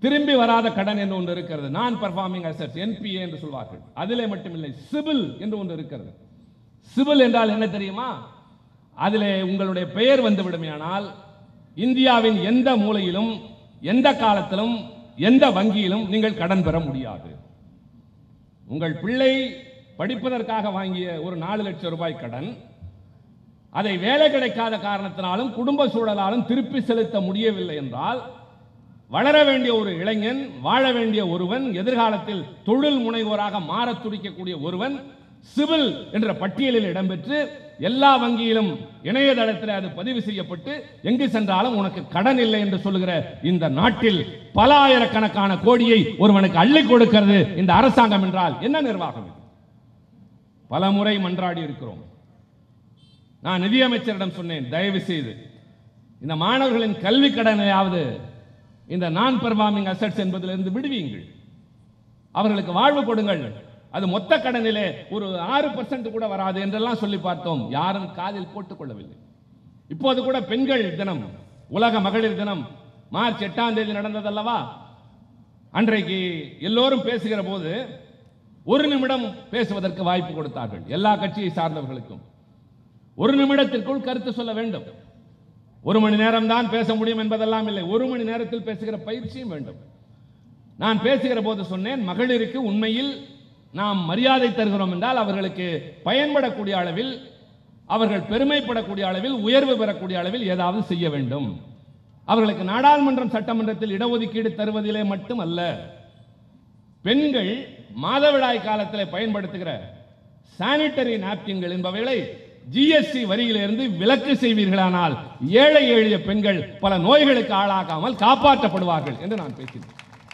திரும்பி வராத கடன் என்று ஒன்று இருக்கிறது, நான் பெர்ஃபார்மிங் அசெட்ஸ், என்பிஏ என்று சொல்வார்கள். அதிலே மட்டுமில்லை, சிபில் என்று ஒன்று இருக்கிறது. சிபில் என்றால் என்ன தெரியுமா? அதிலே உங்களுடைய பெயர் வந்து விடுமையானால் இந்தியாவின் எந்த மூலையிலும் எந்த காலத்திலும் எந்த வங்கியிலும் நீங்கள் கடன் பெற முடியாது. உங்கள் பிள்ளை படிப்பதற்காக வாங்கிய ஒரு 4 லட்சம் ரூபாய் கடன், அதை வேலை கிடைக்காத காரணத்தினாலும் குடும்ப சூழலாலும் திருப்பி செலுத்த முடியவில்லை என்றால், வளர வேண்டிய ஒரு இளைஞன், வாழ வேண்டிய ஒருவன், எதிர்காலத்தில் தொழில் முனைவோராக மாற துடிக்கக்கூடிய ஒருவன் சிவில் என்ற பட்டியலில் இடம்பெற்று எல்லா வங்கியிலும் இணையதளத்தில் அது பதிவு செய்யப்பட்டு எங்கு சென்றாலும் உனக்கு கடன் இல்லை என்று சொல்லுகிற இந்த நாட்டில் பல ஆயிரக்கணக்கான கோடியை ஒருவனுக்கு அள்ளி கொடுக்கிறது இந்த அரசாங்கம் என்றால் என்ன நிர்வாகம்? பல முறை மன்றாடி இருக்கிறோம். நான் நிதியமைச்சரிடம் சொன்னேன், தயவு செய்து இந்த மாணவர்களின் கல்வி கடனையாவது இந்த நான் பெர்ஃபார்மிங் அசெட்ஸ் என்பதிலிருந்து விடுவீங்கள், அவர்களுக்கு வாழ்வு கொடுங்கள். அது மொத்த கடனிலே ஒரு 6% கூட வராது என்றெல்லாம் சொல்லி பார்த்தோம். யாரும் காதில் போட்டுக் கொள்ளவில்லை. இப்போது கூட பெண்கள் தினம், உலக மகளிர் தினம் மார்ச் 8ஆம் தேதி நடந்ததல்லவா? அன்றைக்கு எல்லோரும் பேசுகிற போது 1 நிமிடம் பேசுவதற்கு வாய்ப்பு கொடுத்தார்கள் எல்லா கட்சியை சார்ந்தவர்களுக்கும். 1 நிமிடத்திற்குள் கருத்து சொல்ல வேண்டும். 1 மணி நேரம் தான் பேச முடியும் என்பதெல்லாம் இல்லை, 1 மணி நேரத்தில் பேசுகிற பயிற்சியும் வேண்டும். நான் பேசுகிற போது சொன்னேன், மகளிருக்கு உண்மையில் நாம் மரியாதை தருகிறோம் என்றால் அவர்களுக்கு பயன்படக்கூடிய அளவில், அவர்கள் பெருமைப்படக்கூடிய அளவில், உயர்வு பெறக்கூடிய அளவில் ஏதாவது செய்ய வேண்டும். அவர்களுக்கு நாடாளுமன்றம் சட்டமன்றத்தில் இடஒதுக்கீடு தருவதிலே மட்டும் அல்ல, பெண்கள் மாதவிடாய் காலத்தில் பயன்படுத்துகிற சானிட்டரி நாப்கின்கள் என்பவைகளை ஜிஎஸ்டி வரியிலிருந்து விலக்கு செய்வீர்களானால் ஏழை எளிய பெண்கள் பல நோய்களுக்கு ஆளாகாமல் காப்பாற்றப்படுவார்கள் என்று நான் பேசினேன்.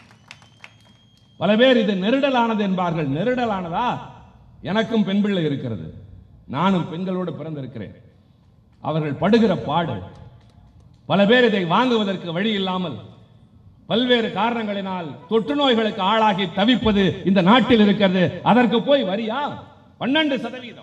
பல பேர் இது நெருடலானது என்பார்கள். நெருடலானதா? எனக்கும் பெண் பிள்ளை இருக்கிறது, நானும் பெண்களோடு பிறந்திருக்கிறேன். அவர்கள் படுகிற பாடு, பல பேர் இதை வாங்குவதற்கு வழி இல்லாமல் பல்வேறு காரணங்களினால் தொற்று நோய்களுக்கு ஆளாகி தவிப்பது இந்த நாட்டில் இருக்கிறது. அதற்கு போய் வரியா? 12%.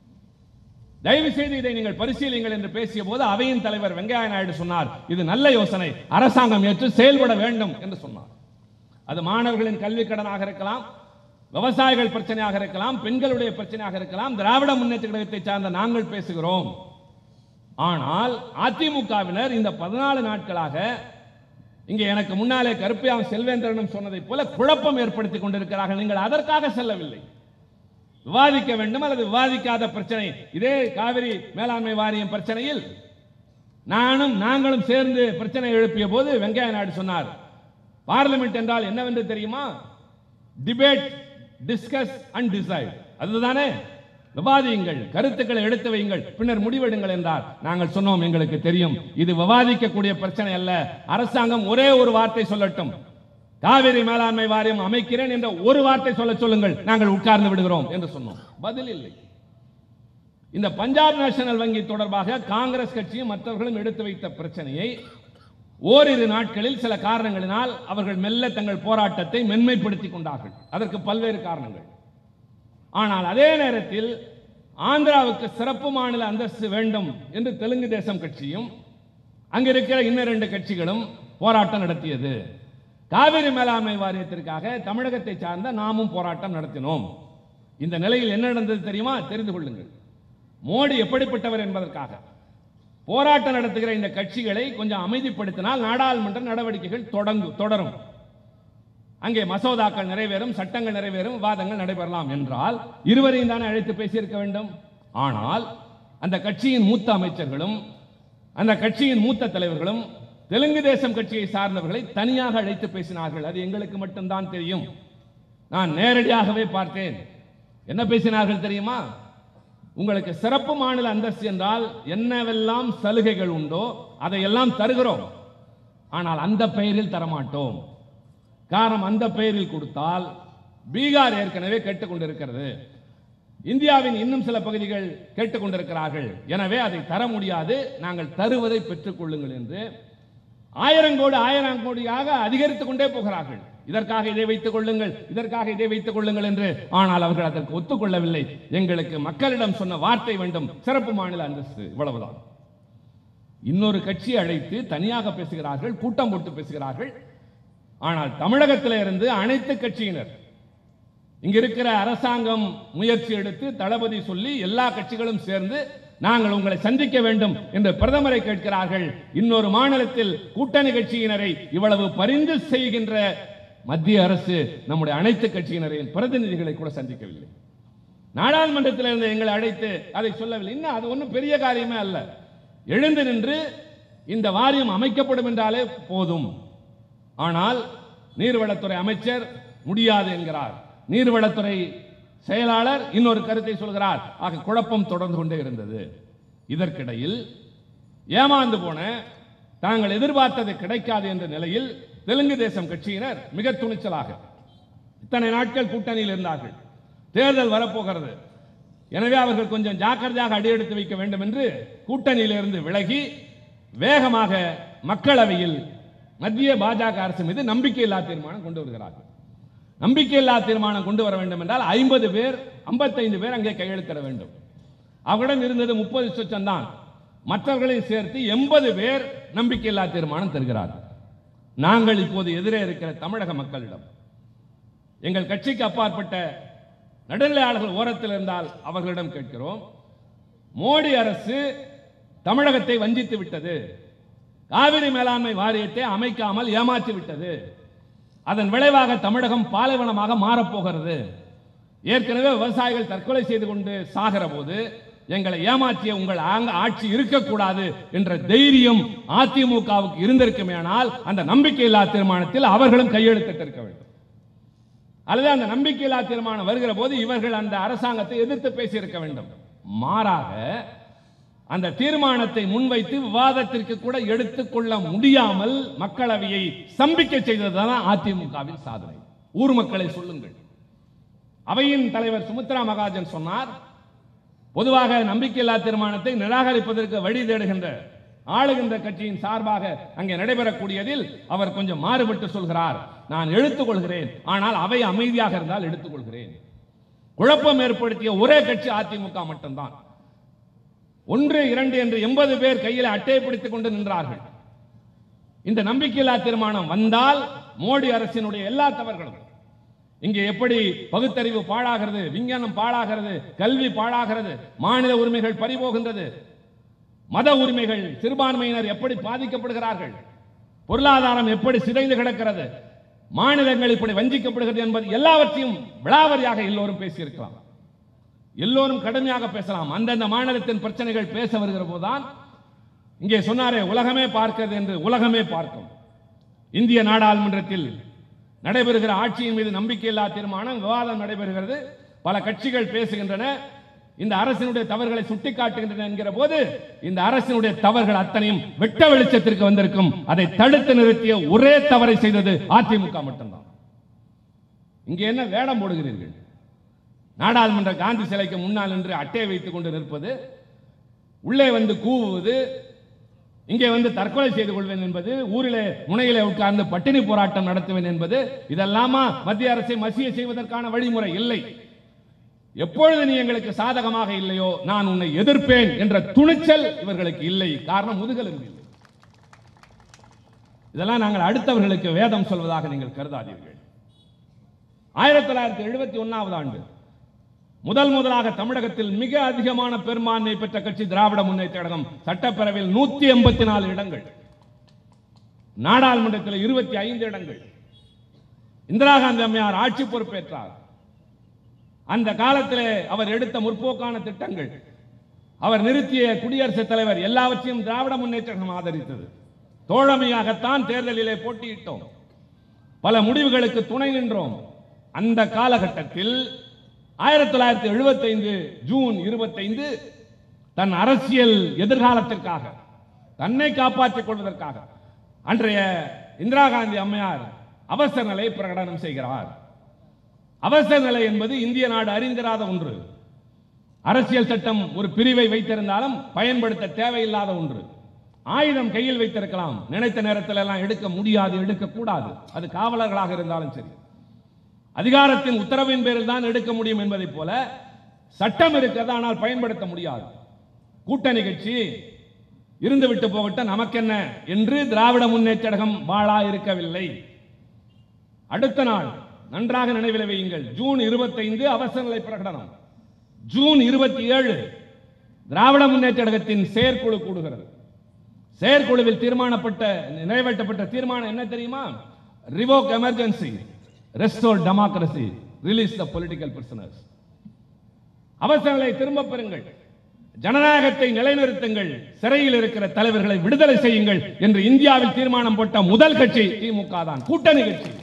தயவு செய்து இதை நீங்கள் பரிசீலிங்கள் என்று பேசிய போது அவையின் தலைவர் வெங்கையா நாயுடு சொன்னார், இது நல்ல யோசனை, அரசாங்கம் ஏற்று செயல்பட வேண்டும் என்று சொன்னார். அது மாணவர்களின் கல்வி கடனாக இருக்கலாம், விவசாயிகள் பிரச்சனையாக இருக்கலாம், பெண்களுடைய பிரச்சனையாக இருக்கலாம், திராவிட முன்னேற்ற கழகத்தை சார்ந்த நாங்கள் பேசுகிறோம். ஆனால் அதிமுகவினர் இந்த 14 நாட்களாக இங்கே எனக்கு முன்னாலே கருப்பையாம் செல்வேந்திரனும் சொன்னதை போல குழப்பம் ஏற்படுத்திக் கொண்டிருக்கிறார்கள். நீங்கள் அதற்காக செல்லவில்லை, விவாதிக்க வேண்டும் அல்லது விவாதிக்காத பிரச்சனை. இதே காவிரி மேலாண்மை வாரியம் பிரச்சனையில் நாங்களும் சேர்ந்து பிரச்சனை எழுப்பிய போது வெங்கையா நாயுடு சொன்னார், பார்லிமெண்ட் என்றால் என்னவென்று தெரியுமா? Debate, discuss and decide. அதுதானே, விவாதியுங்கள், கருத்துக்களை எடுத்து வையுங்கள், பின்னர் முடிவெடுங்கள் என்றார். நாங்கள் சொன்னோம், எங்களுக்கு தெரியும் இது விவாதிக்கக்கூடிய பிரச்சனை அல்ல, அரசாங்கம் ஒரே ஒரு வார்த்தை சொல்லட்டும், காவிரி மேலாண்மை வாரியம் அமைக்கிறேன் என்ற ஒரு வார்த்தை சொல்ல சொல்லுங்கள், நாங்கள் உட்கார்ந்து விடுகிறோம் என்று சொன்னோம். பதில் இல்லை. இந்த பஞ்சாப் நேஷனல் வங்கி தொடர்பாக காங்கிரஸ் கட்சியும் மற்றவர்களும் எடுத்து வைத்த பிரச்சனையை ஓரிரு நாட்களில் சில காரணங்களினால் அவர்கள் மெல்ல தங்கள் போராட்டத்தை மென்மைப்படுத்திக் கொண்டார்கள். அதற்கு பல்வேறு காரணங்கள். ஆனால் அதே நேரத்தில் ஆந்திராவுக்கு சிறப்பு மாநில அந்தஸ்து வேண்டும் என்று தெலுங்கு தேசம் கட்சியும் அங்கிருக்கிற இன்னும் 2 கட்சிகளும் போராட்டம் நடத்தியது. காவிரி மேலாண்மை வாரியத்திற்காக தமிழகத்தை சார்ந்த நாமும் போராட்டம் நடத்தினோம். இந்த நிலையில் என்ன நடந்தது தெரியுமா? தெரிந்து கொள்ளுங்கள். மோடி எப்படிப்பட்டவர் என்பதற்காக போராட்டம் நடத்துகிற இந்த கட்சிகளை கொஞ்சம் அமைதிப்படுத்தினால் நாடாளுமன்ற நடவடிக்கைகள் தொடரும், அங்கே மசோதாக்கள் நிறைவேறும், சட்டங்கள் நிறைவேறும், விவாதங்கள் நடைபெறலாம் என்றால் இருவரையும் தானே அழைத்து பேசியிருக்க வேண்டும். ஆனால் அந்த கட்சியின் மூத்த அமைச்சர்களும் அந்த கட்சியின் மூத்த தலைவர்களும் தெலுங்கு தேசம் கட்சியை சார்ந்தவர்களை தனியாக அழைத்து பேசினார்கள். அது எங்களுக்கு மட்டும்தான் தெரியும். நான் நேரடியாகவே பார்த்தேன். என்ன பேசினார்கள் தெரியுமா? உங்களுக்கு சிறப்பு மாநில அந்தஸ்து என்றால் என்னவெல்லாம் சலுகைகள் உண்டோ அதையெல்லாம் தருகிறோம், ஆனால் அந்த பெயரில் தரமாட்டோம். காரணம், அந்த பெயரில் கொடுத்தால் பீகார் ஏற்கனவே கேட்டுக்கொண்டிருக்கிறது, இந்தியாவின் இன்னும் சில பகுதிகள் கேட்டுக்கொண்டிருக்கிறார்கள், எனவே அதை தர முடியாது, நாங்கள் தருவதை பெற்றுக் கொள்ளுங்கள் என்று 1000 கோடியாக அதிகரித்துக் கொண்டே போகிறார்கள். இதற்காக இதை வைத்துக் கொள்ளுங்கள், இதற்காக இதை வைத்துக் கொள்ளுங்கள் என்று. ஆனால் அவர்கள் அதற்கு ஒத்துக்கொள்ளவில்லை. எங்களுக்கு மக்களிடம் சொன்ன வார்த்தை வேண்டும், சிறப்பு மாநில அந்தஸ்து, இவ்வளவுதான். இன்னொரு கட்சி அழைத்து தனியாக பேசுகிறார்கள், கூட்டம் போட்டு பேசுகிறார்கள். ஆனால் தமிழகத்தில் இருந்து அனைத்து கட்சியினர், இங்க இருக்கிற அரசாங்கம் முயற்சி எடுத்து தளபதி சொல்லி எல்லா கட்சிகளும் சேர்ந்து நாங்கள் உங்களை சந்திக்க வேண்டும் என்று பிரதமரை கேட்கிறார்கள். இன்னொரு மாநிலத்தில் கூட்டணி கட்சியினரை இவ்வளவு பரிந்து செய்கின்ற மத்திய அரசு நம்முடைய அனைத்து கட்சியினரின் பிரதிநிதிகளை கூட சந்திக்கவில்லை. நாடாளுமன்றத்தில் இருந்து எங்களை அழைத்து அதை சொல்லவில்லை. இன்னும் அது ஒன்றும் பெரிய காரியமே அல்ல. எழுந்து நின்று இந்த வாரியம் அமைக்கப்படும் என்றாலே போதும். ஆனால் நீர்வளத்துறை அமைச்சர் முடியாது என்கிறார். நீர்வளத்துறை செயலாளர் இன்னொரு கருத்தை சொல்கிறார். ஆக குழப்பம் தொடர்ந்து கொண்டே இருந்தது. இதற்கிடையில் ஏமாந்து போன, தாங்கள் எதிர்பார்த்தது கிடைக்காது என்ற நிலையில் தெலுங்கு தேசம் கட்சியினர் மிக துணிச்சலாக இத்தனை நாட்கள் கூட்டணியில் இருந்தார்கள். தேர்தல் வரப்போகிறது, எனவே அவர்கள் கொஞ்சம் ஜாக்கிரதையாக அடியெடுத்து வைக்க வேண்டும் என்று கூட்டணியிலிருந்து விலகி வேகமாக மக்களவையில் மத்திய பாஜக அரசு மீது நம்பிக்கையில்லா தீர்மானம் கொண்டு வருகிறார்கள். நம்பிக்கையில்லா தீர்மானம் கொண்டு வர வேண்டும் என்றால் 50 பேர் 55 பேர் அங்கே கையெழுத்திட வேண்டும். அவரிடம் இருந்தது 30 சொச்சம் தான். மற்றவர்களை சேர்த்து 80 பேர் நம்பிக்கையில்லா தீர்மானம் தருகிறார்கள். நாங்கள் இப்போது எதிரே இருக்கிற தமிழக மக்களிடம், எங்கள் கட்சிக்கு அப்பாற்பட்ட நடுநிலையாளர்கள் ஓரத்தில் இருந்தால் அவர்களிடம் கேட்கிறோம். மோடி அரசு தமிழகத்தை வஞ்சித்து விட்டது. காவிரி மேலாண்மை வாரியத்தை அமைக்காமல் ஏமாற்றி விட்டது. அதன் விளைவாக தமிழகம் பாலைவனமாக மாறப்போகிறது. ஏற்கனவே விவசாயிகள் தற்கொலை செய்து கொண்டு சாகிற போது எங்களை ஏமாற்றிய உங்கள் ஆட்சி இருக்கக்கூடாது என்ற தைரியம் அதிமுகவுக்கு இருந்திருக்குமேனால் அந்த நம்பிக்கையில்லா தீர்மானத்தில் அவர்களும் கையெழுத்திட்டிருக்க வேண்டும். அல்லது அந்த நம்பிக்கையில்லா தீர்மானம் வருகிற போது இவர்கள் அந்த அரசாங்கத்தை எதிர்த்து பேசியிருக்க வேண்டும். மாறாக அந்த தீர்மானத்தை முன்வைத்து விவாதத்திற்கு கூட எடுத்துக்கொள்ள முடியாமல் மக்களவையை ஸ்தம்பிக்க செய்ததுதான் அதிமுகவின் சாதனை. ஊர் மக்களை சொல்லுங்கள். அவையின் தலைவர் சுமித்ரா மகாஜன் சொன்னார், பொதுவாக நம்பிக்கையில்லா தீர்மானத்தை நிராகரிப்பதற்கு வழி தேடுகின்ற ஆளுகின்ற கட்சியின் சார்பாக அங்கே நடைபெறக்கூடியதில் அவர் கொஞ்சம் மாறுபட்டு சொல்கிறார். நான் எடுத்துக்கொள்கிறேன், ஆனால் அவை அமைதியாக இருந்தால் எடுத்துக்கொள்கிறேன். குழப்பம் ஏற்படுத்திய ஒரே கட்சி அதிமுக மட்டும்தான். 1, 2 என்று 80 பேர் கையில் அட்டையை பிடித்துக் கொண்டு நின்றார்கள். இந்த நம்பிக்கையில்லா தீர்மானம் வந்தால் மோடி அரசினுடைய எல்லா தவறுகளும், இங்கே எப்படி பகுத்தறிவு பாழாகிறது, விஞ்ஞானம் பாழாகிறது, கல்வி பாழாகிறது, மாநில உரிமைகள் பறிபோகின்றது, மத உரிமைகள், சிறுபான்மையினர் எப்படி பாதிக்கப்படுகிறார்கள், பொருளாதாரம் எப்படி சிதைந்து கிடக்கிறது, மாநிலங்கள் இப்படி வஞ்சிக்கப்படுகிறது என்பது எல்லாவற்றையும் விளாவரியாக எல்லோரும் பேசியிருக்கலாம். எல்லோரும் கடுமையாக பேசலாம். அந்தந்த மாநிலத்தின் பிரச்சனைகள் பேச வருகிற போதுதான் இங்கே சொன்னாரே உலகமே பார்க்கிறது என்று உலகமே பார்க்கும். இந்திய நாடாளுமன்றத்தில் நடைபெறுகிற ஆட்சியின் மீது நம்பிக்கையில்லா தீர்மானம் விவாதம் நடைபெறுகிறது. பல கட்சிகள் பேசுகின்றன, இந்த அரசினுடைய தவறுகளை சுட்டிக்காட்டுகின்றன என்கிற போது இந்த அரசினுடைய தவறுகள் அத்தனையும் வெட்ட வெளிச்சத்திற்கு வந்திருக்கும். அதை தடுத்து நிறுத்திய ஒரே தவறை செய்தது அதிமுக மட்டும்தான். இங்கே என்ன வேடம் போடுகிறீர்கள்? நாடாளுமன்ற காந்தி சிலைக்கு முன்னால் நின்று அட்டையை வைத்துக் கொண்டு நிற்பது, உள்ளே வந்து கூவுவது, இங்கே வந்து தற்கொலை செய்து கொள்வேன் என்பது, ஊரிலே முனையிலே உட்கார்ந்து பட்டினி போராட்டம் நடத்துவேன் என்பது, இதெல்லாமா மத்திய அரசை மசிய செய்வதற்கான வழிமுறை? இல்லை. எப்பொழுது நீ எங்களுக்கு சாதகமாக இல்லையோ நான் உன்னை எதிர்ப்பேன் என்ற துணிச்சல் இவர்களுக்கு இல்லை. காரணம் முதுகெலும்பு இல்லை. இதெல்லாம் நாங்கள் அடுத்தவர்களுக்கு வேதம் சொல்வதாக நீங்கள் கருதாதீர்கள். 1971ஆம் ஆண்டு முதலாக தமிழகத்தில் மிக அதிகமான பெரும்பான்மை பெற்ற கட்சி திராவிட முன்னேற்ற கழகம். சட்டப்பேரவையில் 184 இடங்கள், நாடாளுமன்றத்தில் 25 இடங்கள். இந்திரா காந்தி அம்மையார் ஆட்சி பொறுப்பேற்றார். அந்த காலத்திலே அவர் எடுத்த முற்போக்கான திட்டங்கள், அவர் நிறுத்திய குடியரசுத் தலைவர் எல்லாவற்றையும் திராவிட முன்னேற்ற கழகம் ஆதரித்தது. தோழமையாகத்தான் தேர்தலிலே போட்டியிட்டோம், பல முடிவுகளுக்கு துணை நின்றோம். அந்த காலகட்டத்தில் 1975 ஜூன் 25 தன் அரசியல் எதிர்காலத்திற்காக, தன்னை காப்பாற்றிக் கொள்வதற்காக அன்றைய இந்திரா காந்தி அம்மையார் அவசர நிலை பிரகடனம் செய்கிறார். அவசர நிலை என்பது இந்திய நாடு அறிந்திராத ஒன்று. அரசியல் சட்டம் ஒரு பிரிவை வைத்திருந்தாலும் பயன்படுத்த தேவையில்லாத ஒன்று. ஆயுதம் கையில் வைத்திருக்கலாம், நினைத்த நேரத்தில் எல்லாம் எடுக்க முடியாது, எடுக்கக்கூடாது. அது காவலர்களாக இருந்தாலும் சரி, அதிகாரத்தின் உத்தரவின் பேரில் தான் எடுக்க முடியும் என்பதை போல சட்டம் இருக்கிறது, ஆனால் பயன்படுத்த முடியாது. கூட்டணி கட்சி இருந்துவிட்டு போகட்டும் நமக்கென்ன என்று திராவிட முன்னேற்ற கழகம் வாழா இருக்கவில்லை. அடுத்த நாள் நன்றாக நினைவில் வையுங்கள், ஜூன் 25 அவசர நிலை பிரகடனம். ஜூன் 27 திராவிட முன்னேற்ற கழகத்தின் செயற்குழு கூடுகிறது. செயற்குழுவில் நிறைவேற்றப்பட்ட தீர்மானம் என்ன தெரியுமா? Revoke emergency, restore democracy, release the political prisoners. அவசர நிலை திரும்ப பெறுங்கள், ஜனநாயகத்தை நிலைநிறுத்துங்கள், சிறையில் இருக்கிற தலைவர்களை விடுதலை செய்யுங்கள் என்று இந்தியாவில் தீர்மானம் போட்ட முதல் கட்சி திமுக தான், கூட்டணி கட்சி.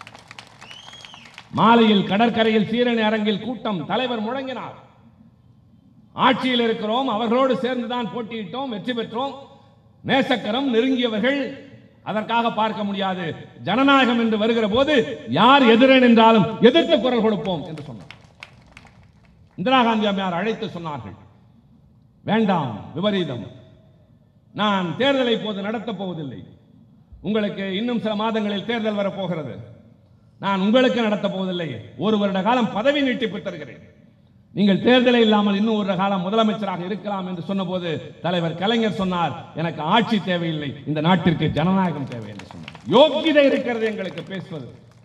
மாலையில் கடற்கரையில் சீரணி அரங்கில் கூட்டம், தலைவர் முழங்கினார், ஆட்சியில் இருக்கிறோம், அவர்களோடு சேர்ந்துதான் போட்டியிட்டோம், வெற்றி பெற்றோம், நேசக்கரம் நெருங்கியவர்கள், அதற்காக பார்க்க முடியாது, ஜனநாயகம் என்று வருகிற போது யார் எதிரன் என்றாலும் எதிர்த்து குரல் கொடுப்போம் என்று சொன்னார். இந்திரா காந்தி அம்மையார் அழைத்து சொன்னார்கள், வேண்டாம் விபரீதம், நான் தேர்தலை இப்போது நடத்தப் போவதில்லை, உங்களுக்கு இன்னும் சில மாதங்களில் தேர்தல் வரப்போகிறது, நான் உங்களுக்கு நடத்தப் போவதில்லை, ஒரு வருட காலம் பதவி நீட்டிப்பு தருகிறேன், நீங்கள் தேர்தலை இல்லாமல் இன்னும் ஒரு காலம் முதலமைச்சராக இருக்கலாம் என்று சொன்னபோது தலைவர் கலைஞர் சொன்னார், எனக்கு ஆட்சி தேவையில்லை, இந்த நாட்டிற்கு ஜனநாயகம் தேவை என்று சொன்னார். யோக்கியதை இருக்கிறது எங்களுக்கு பேசுவது.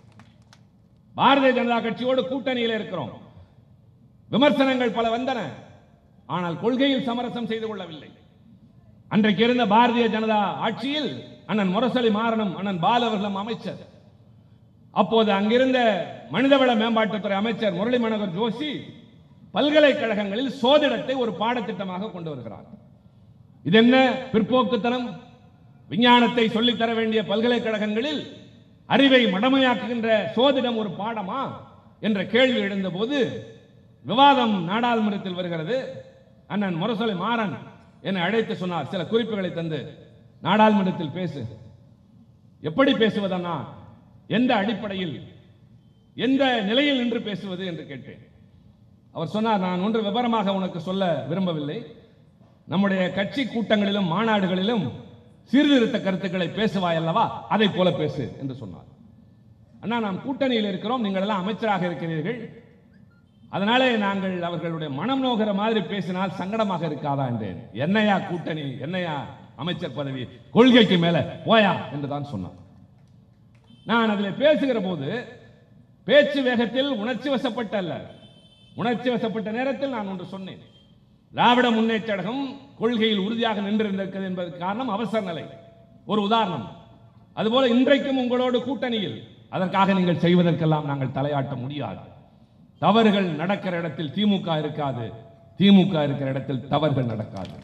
பாரதிய ஜனதா கட்சியோடு கூட்டணியில் இருக்கிறோம், விமர்சனங்கள் பல வந்தன, ஆனால் கொள்கையில் சமரசம் செய்து கொள்ளவில்லை. அன்றைக்கு இருந்த பாரதிய ஜனதா ஆட்சியில் அண்ணன் முரசொலி மாறனும் அண்ணன் பால் அவர்களும் அமைச்சர். அப்போது அங்கிருந்த மனிதவள மேம்பாட்டுத்துறை அமைச்சர் முரளி மனோகர் ஜோஷி பல்கலைக்கழகங்களில் சோதிடத்தை ஒரு பாடத்திட்டமாக கொண்டு வருகிறார். இது என்ன பிற்போக்குத்தனம்? விஞ்ஞானத்தை சொல்லித்தர வேண்டிய பல்கலைக்கழகங்களில் அறிவை மடமையாக்குகின்ற சோதிடம் ஒரு பாடமா என்ற கேள்வி எழுந்த போது விவாதம் நாடாளுமன்றத்தில் வருகிறது. அண்ணன் முரசொலி மாறன் என்னை அழைத்து சொன்னார், சில குறிப்புகளை தந்து, நாடாளுமன்றத்தில் பேசு, எப்படி பேசுவதன்னா, எந்த அடிப்படையில், எந்த நிலையில் நின்று பேசுவது என்று கேட்டேன். அவர் சொன்னார், நான் ஒன்று விவரமாக உனக்கு சொல்ல விரும்பவில்லை, நம்முடைய கட்சி கூட்டங்களிலும் மாநாடுகளிலும் சீர்திருத்த கருத்துக்களை பேசுவாய் அல்லவா, அதை போல பேசு என்று சொன்னார். அண்ணா, நாம் கூட்டணியில் இருக்கிறோம், நீங்கள் எல்லாம் அமைச்சராக இருக்கிறீர்கள், அதனாலே நாங்கள் அவர்களுடைய மனம் நோகிற மாதிரி பேசினால் சங்கடமாக இருக்காதா என்றேன். என்னையா கூட்டணி, என்னையா அமைச்சர் பதவி, கொள்கைக்கு மேல போயா என்று தான் சொன்னார். நான் அதில் பேசுகிற போது பேச்சு வேகத்தில் உணர்ச்சி வசப்பட்ட அல்ல, உணர்ச்சி வசப்பட்ட நேரத்தில் நான் ஒன்று சொன்னேன். திராவிட முன்னேற்ற கழகம் கொள்கையில் உறுதியாக நின்றிருந்திருக்கிறது என்பதற்கு காரணம் அவசர நிலை, ஒரு உதாரணம். அதுபோல இன்றைக்கும் உங்களோடு கூட்டணியில், அதற்காக நீங்கள் செய்வதற்கெல்லாம் நாங்கள் தலையாட்ட முடியாது. தவறுகள் நடக்கிற இடத்தில் திமுக இருக்காது, திமுக இருக்கிற இடத்தில் தவறுகள் நடக்காது.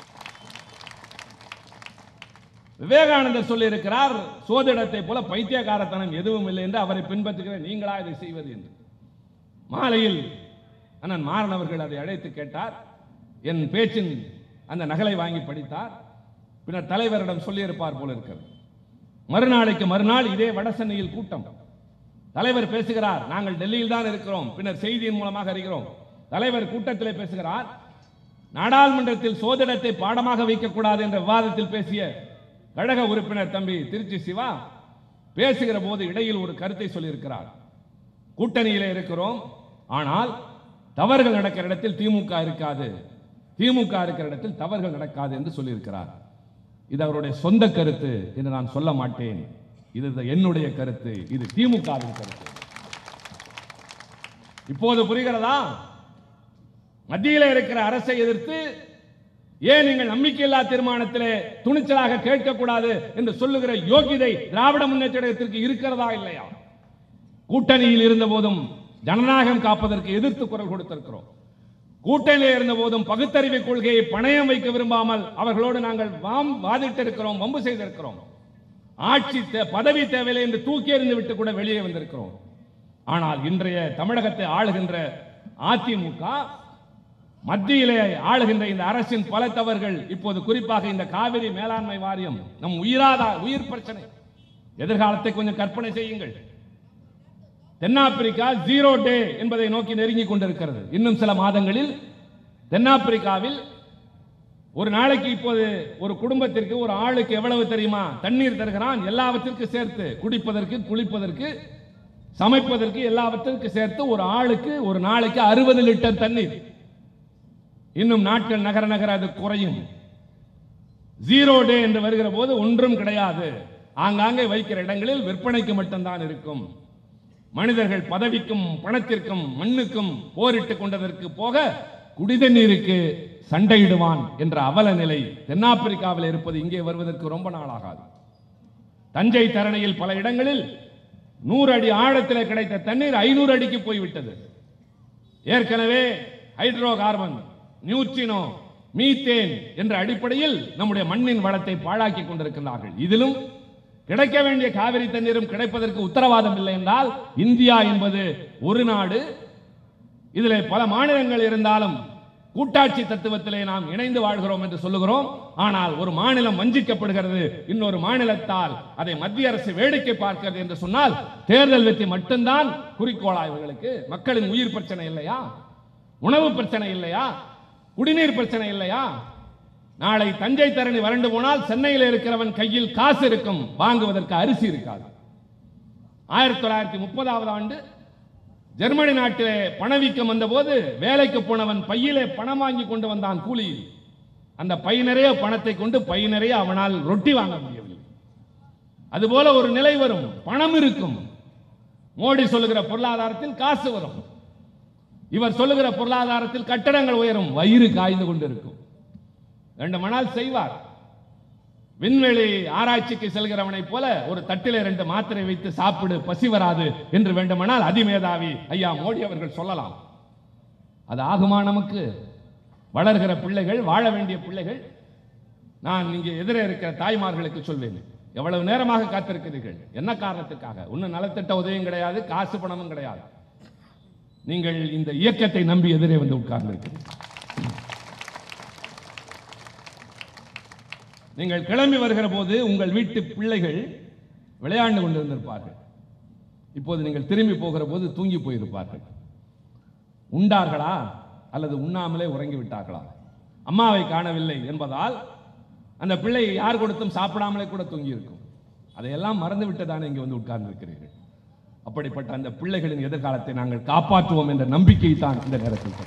விவேகானந்தர் சொல்லி இருக்கிறார், சோதிடத்தை போல பைத்தியகாரத்தனம் எதுவும் இல்லை என்று, அவரை பின்பற்றுகிற நீங்களா இதை செய்வது என்று. மாலையில் அண்ணன் மாறன் அவர்கள் அதை அழைத்து கேட்டார், என் பேச்சின் அந்த நகலை வாங்கி படித்தார், பின்னர் தலைவரிடம் சொல்லியிருப்பார் போல இருக்கிறது. மறுநாளைக்கு மறுநாள் இதே வடசென்னையில் கூட்டம், தலைவர் பேசுகிறார், நாங்கள் டெல்லியில் தான் இருக்கிறோம், பின்னர் செய்தியின் மூலமாக அறிகிறோம். தலைவர் கூட்டத்திலே பேசுகிறார், நாடாளுமன்றத்தில் சோதிடத்தை பாடமாக வைக்கக்கூடாது என்ற விவாதத்தில் பேசிய கழக உறுப்பினர் தம்பி திருச்சி சிவா பேசுகிற போது இடையில் ஒரு கருத்தை சொல்லியிருக்கிறார். கூட்டணியிலே இருக்கிறோம், ஆனால் தவறுகள் நடக்கிற இடத்தில் திமுக இருக்காது, திமுக இருக்கிற இடத்தில் தவறுகள் நடக்காது என்று சொல்லியிருக்கிறார். இது அவருடைய சொந்த கருத்து என்று நான் சொல்ல மாட்டேன், இது என்னுடைய கருத்து, இது திமுகவின் கருத்து. இப்போது புரிகிறதா? மத்தியில் இருக்கிற அரசை எதிர்த்து ஏன் நீங்கள் நம்பிக்கையில்லா தீர்மானத்திலே துணிச்சலாக கேட்கக்கூடாது என்று சொல்லுகிற யோகிதை திராவிட முன்னேற்ற கழகத்திற்கு இருக்கிறதா இல்லையா? கூட்டணியில் இருந்த போதும் ஜனநாயகம் காப்பதற்கு எதிர்த்து குரல் கொடுத்திருக்கிறோம். கூட்டணியில் இருந்த போதும் பகுத்தறிவு கொள்கையை பணயம் வைக்க விரும்பாமல் அவர்களோடு நாங்கள் வாதிட்டிருக்கிறோம், வம்பு செய்திருக்கிறோம். ஆட்சி பதவி தேவையில்லை என்று தூக்கி எறிந்து விட்டு கூட வெளியே வந்திருக்கிறோம். ஆனால் இன்றைய தமிழகத்தை ஆளுகின்ற அதிமுக, மத்தியிலே ஆளுகின்ற இந்த அரசின் பல தவறுகள், இப்போது குறிப்பாக இந்த காவிரி மேலாண்மை வாரியம் நம் உயிர் பிரச்சனை. எதிர்காலத்தை கொஞ்சம் கற்பனை செய்யுங்கள். தென்னாப்பிரிக்கா 0 டே என்பதை நோக்கி நெருங்கிக் கொண்டிருக்கிறது. இன்னும் சில மாதங்களில் தென்னாப்பிரிக்காவில் ஒரு நாளைக்கு இப்போது ஒரு குடும்பத்திற்கு, ஒரு ஆளுக்கு எவ்வளவு தெரியுமா தண்ணீர் தருகிறான்? எல்லாவற்றிற்கும் சேர்த்து, குடிப்பதற்கு, குளிப்பதற்கு, சமைப்பதற்கு எல்லாவற்றிற்கும் சேர்த்து ஒரு ஆளுக்கு ஒரு நாளைக்கு 60 லிட்டர் தண்ணீர். இன்னும் நாட்கள் நகர நகர அது குறையும். 0 டே என்று வருகிற போது ஒன்றும் கிடையாது. ஆங்காங்கே வைக்கிற இடங்களில் விற்பனைக்கு மட்டும்தான் இருக்கும். மனிதர்கள் பதவிக்கும் பணத்திற்கும் மண்ணுக்கும் போரிட்டுக் கொண்டதற்கு போக குடிதண்ணீருக்கு சண்டையிடுவான் என்ற அவல நிலை தென்னாப்பிரிக்காவில் இருப்பது இங்கே வருவதற்கு ரொம்ப நாளாகாது. தஞ்சை தரணையில் பல இடங்களில் 100 அடி ஆழத்தில் கிடைத்த தண்ணீர் 500 அடிக்கு போய்விட்டது. ஏற்கனவே ஹைட்ரோ கார்பன், நியூட்ரினோ, மீத்தேன் என்ற அடிப்படையில் நம்முடைய மண்ணின் வளத்தை பாழாக்கி கொண்டிருக்கிறார்கள். இதிலும் கிடைக்க வேண்டிய காவிரி தண்ணீரும் கிடைப்பதற்கு உத்தரவாதம் இல்லை என்றால், இந்தியா என்பது ஒரு நாடு, இதில் பல மாநிலங்கள் இருந்தாலும் கூட்டாட்சி தத்துவத்திலே நாம் இணைந்து வாழ்கிறோம் என்று சொல்லுகிறோம். ஆனால் ஒரு மாநிலம் வஞ்சிக்கப்படுகிறது, இன்னொரு மாநிலத்தால் அதை மத்திய அரசு வேடிக்கை பார்க்கிறது என்று சொன்னால் தேர்தல் வெற்றி மட்டும்தான் குறிக்கோளா இவர்களுக்கு? மக்களின் உயிர் பிரச்சனை இல்லையா? உணவு பிரச்சனை இல்லையா? குடிநீர் பிரச்சனை இல்லையா? நாளை தஞ்சை தரணி வறண்டு போனால் சென்னையில் இருக்கிறவன் கையில் காசு இருக்கும், வாங்குவதற்கு அரிசி இருக்காது. 1930ஆம் ஆண்டு ஜெர்மனி நாட்டிலே பணவீக்கம் வந்தபோது வேலைக்கு போனவன் பையிலே பணம் வாங்கி கொண்டு வந்தான் கூலியில். அந்த பை நிறைய பணத்தை கொண்டு பை நிறைய அவனால் ரொட்டி வாங்க முடியவில்லை. அதுபோல ஒரு நிலை வரும். பணம் இருக்கும், மோடி சொல்லுகிற பொருளாதாரத்தில் காசு வரும். இவர் சொல்லுகிற பொருளாதாரத்தில் கட்டடங்கள் உயரும், வயிறு காய்ந்து கொண்டிருக்கும். வேண்டுமானால் செய்வார். விண்வெளி ஆராய்ச்சிக்கு செல்கிறவனை போல ஒரு தட்டிலே 2 மாத்திரை வைத்து சாப்பிடு, பசி வராது என்று வேண்டுமானால் அதிமேதாவி ஐயா மோடி அவர்கள் சொல்லலாம். அது ஆகுமா? நமக்கு வளர்கிற பிள்ளைகள், வாழ வேண்டிய பிள்ளைகள். நான் இங்கே எதிரே இருக்கிற தாய்மார்களுக்கு சொல்வேன், எவ்வளவு நேரமாக காத்திருக்கிறீர்கள்? என்ன காரணத்துக்காக? ஒன்னும் நலத்திட்ட உதவியும் கிடையாது, காசு பணமும் கிடையாது. நீங்கள் இந்த இயக்கத்தை நம்பி எதிரே வந்து உட்கார்ந்திருக்கிறீர்கள். நீங்கள் கிளம்பி வருகிற போது உங்கள் வீட்டு பிள்ளைகள் விளையாண்டு கொண்டிருந்திருப்பார்கள். இப்போது நீங்கள் திரும்பி போகிற போது தூங்கி போயிருப்பார்கள். உண்டார்களா அல்லது உண்ணாமலே உறங்கி விட்டார்களா? அம்மாவை காணவில்லை என்பதால் அந்த பிள்ளை யார் கொடுத்தும் சாப்பிடாமலே கூட தூங்கி இருக்கும். அதையெல்லாம் மறந்து விட்டுதானே இங்கே வந்து உட்கார்ந்து இருக்கிறீர்கள். அப்படிப்பட்ட அந்த பிள்ளைகளின் எதிர்காலத்தை நாங்கள் காப்பாற்றுவோம் என்ற நம்பிக்கை தான் இந்த நேரத்தில்.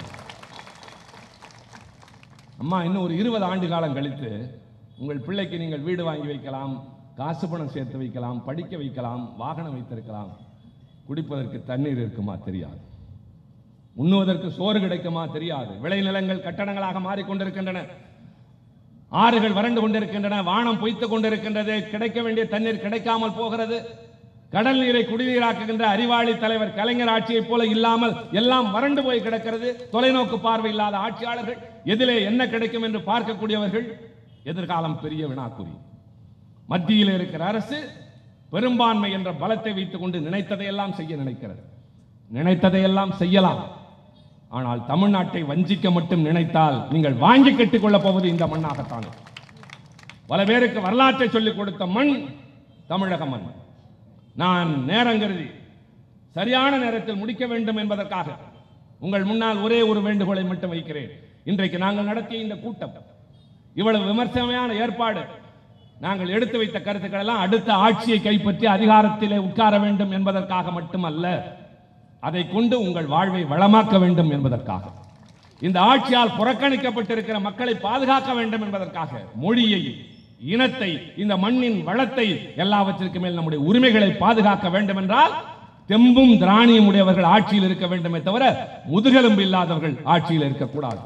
அம்மா, இன்னும் ஒரு 20 ஆண்டு காலம் கழித்து உங்கள் பிள்ளைக்கு நீங்கள் வீடு வாங்கி வைக்கலாம், காசு பணம் சேர்த்து வைக்கலாம், படிக்க வைக்கலாம், வாகனம் வைத்திருக்கலாம். குடிப்பதற்கு தண்ணீர் இருக்குமா? தெரியாது. உண்ணுவதற்கு சோறு கிடைக்குமா? தெரியாது. விளைநிலங்கள் கட்டடங்களாக மாறிக்கொண்டிருக்கின்றன, ஆறுகள் வறண்டு கொண்டிருக்கின்றன, வானம் பொய்த்துக் கொண்டிருக்கின்றது, கிடைக்க வேண்டிய தண்ணீர் கிடைக்காமல் போகிறது. கடல் நீரை குடிநீராக்குகின்ற அறிவாளி தலைவர் கலைஞர் ஆட்சியை போல இல்லாமல் எல்லாம் வறண்டு போய் கிடக்கிறது. தொலைநோக்கு பார்வை இல்லாத ஆட்சியாளர்கள், எதிலே என்ன கிடைக்கும் என்று பார்க்கக்கூடியவர்கள். எதிர்காலம் பெரிய வினாக்குறி. மத்தியில் இருக்கிற அரசு பெரும்பான்மை என்ற பலத்தை வைத்துக் கொண்டு நினைத்ததையெல்லாம் செய்ய நினைக்கிறது. நினைத்ததையெல்லாம் செய்யலாம். ஆனால் தமிழ்நாட்டை வஞ்சிக்க மட்டும் நினைத்தால் நீங்கள் வாங்கி கட்டிக் கொள்ளப் போவது இந்த மண்ணாகத்தான். பல பேருக்கு வரலாற்றை சொல்லிக் கொடுத்த மண் தமிழக மண். நான் நேரம் கருதி சரியான நேரத்தில் முடிக்க வேண்டும் என்பதற்காக உங்கள் முன்னால் ஒரே ஒரு வேண்டுகோளை மட்டும் வைக்கிறேன். இன்றைக்கு நாங்கள் நடத்திய இந்த கூட்டம், இவ்வளவு விமர்சனமான ஏற்பாடு, நாங்கள் எடுத்து வைத்த கருத்துக்கள் எல்லாம் அடுத்த ஆட்சியை கைப்பற்றி அதிகாரத்திலே உட்கார வேண்டும் என்பதற்காக மட்டுமல்ல, அதை கொண்டு உங்கள் வாழ்வை வளமாக்க வேண்டும் என்பதற்காக, இந்த ஆட்சியால் புறக்கணிக்கப்பட்டிருக்கிற மக்களை பாதுகாக்க வேண்டும் என்பதற்காக, மொழியை, இனத்தை, இந்த மண்ணின் வளத்தை, எல்லாவற்றிற்கு மேல் நம்முடைய உரிமைகளை பாதுகாக்க வேண்டும் என்றால் தெம்பும் திராணியும் உடையவர்கள் ஆட்சியில் இருக்க வேண்டுமே தவிர முதுகெலும்பு இல்லாதவர்கள் ஆட்சியில் இருக்கக்கூடாது.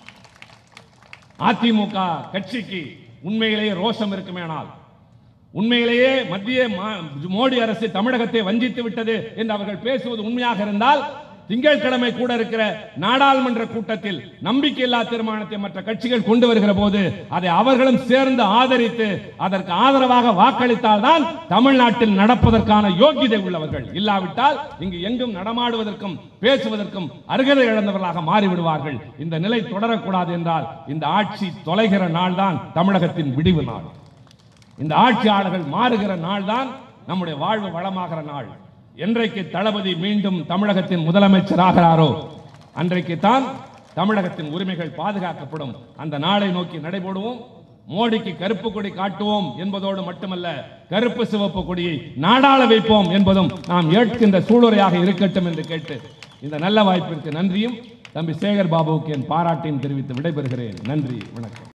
அதிமுக கட்சிக்கு உண்மையிலேயே ரோஷம் இருக்குமேனால், உண்மையிலேயே மத்திய மோடி அரசு தமிழகத்தை வஞ்சித்து விட்டது என்று அவர்கள் பேசுவது உண்மையாக இருந்தால், திங்கட்கிழமை கூட இருக்கிற நாடாளுமன்ற கூட்டத்தில் நம்பிக்கையில்லா தீர்மானத்தை மற்ற கட்சிகள் கொண்டு வருகிற போது அதை அவர்களும் சேர்ந்து ஆதரித்து அதற்கு ஆதரவாக வாக்களித்தால் தான் தமிழ்நாட்டில் நடப்பதற்கான யோகிதை உள்ளவர்கள். இல்லாவிட்டால் இங்கு எங்கும் நடமாடுவதற்கும் பேசுவதற்கும் அருகதை இழந்தவர்களாக மாறிவிடுவார்கள். இந்த நிலை தொடரக்கூடாது என்றால் இந்த ஆட்சி தொலைகிற நாள் தான் தமிழகத்தின் விடிவு நாள். இந்த ஆட்சியாளர்கள் மாறுகிற நாள் தான் நம்முடைய வாழ்வு வளமாகிற நாள். என்றைக்கு தளபதி மீண்டும் தமிழகத்தின் முதலமைச்சராகிறாரோ அன்றைக்கு தான் தமிழகத்தின் உரிமைகள் பாதுகாக்கப்படும். அந்த நாளை நோக்கி நடைபோடுவோம். மோடிக்கு கருப்பு கொடி காட்டுவோம் என்பதோடு மட்டுமல்ல, கருப்பு சிவப்பு கொடியை நாடாள வைப்போம் என்பதும் நாம் ஏற்கின்ற சூளுரையாக இருக்கட்டும் என்று கேட்டு இந்த நல்ல வாய்ப்பிற்கு நன்றியும் தம்பி சேகர் பாபுவுக்கு என் பாராட்டையும் தெரிவித்து விடைபெறுகிறேன். நன்றி, வணக்கம்.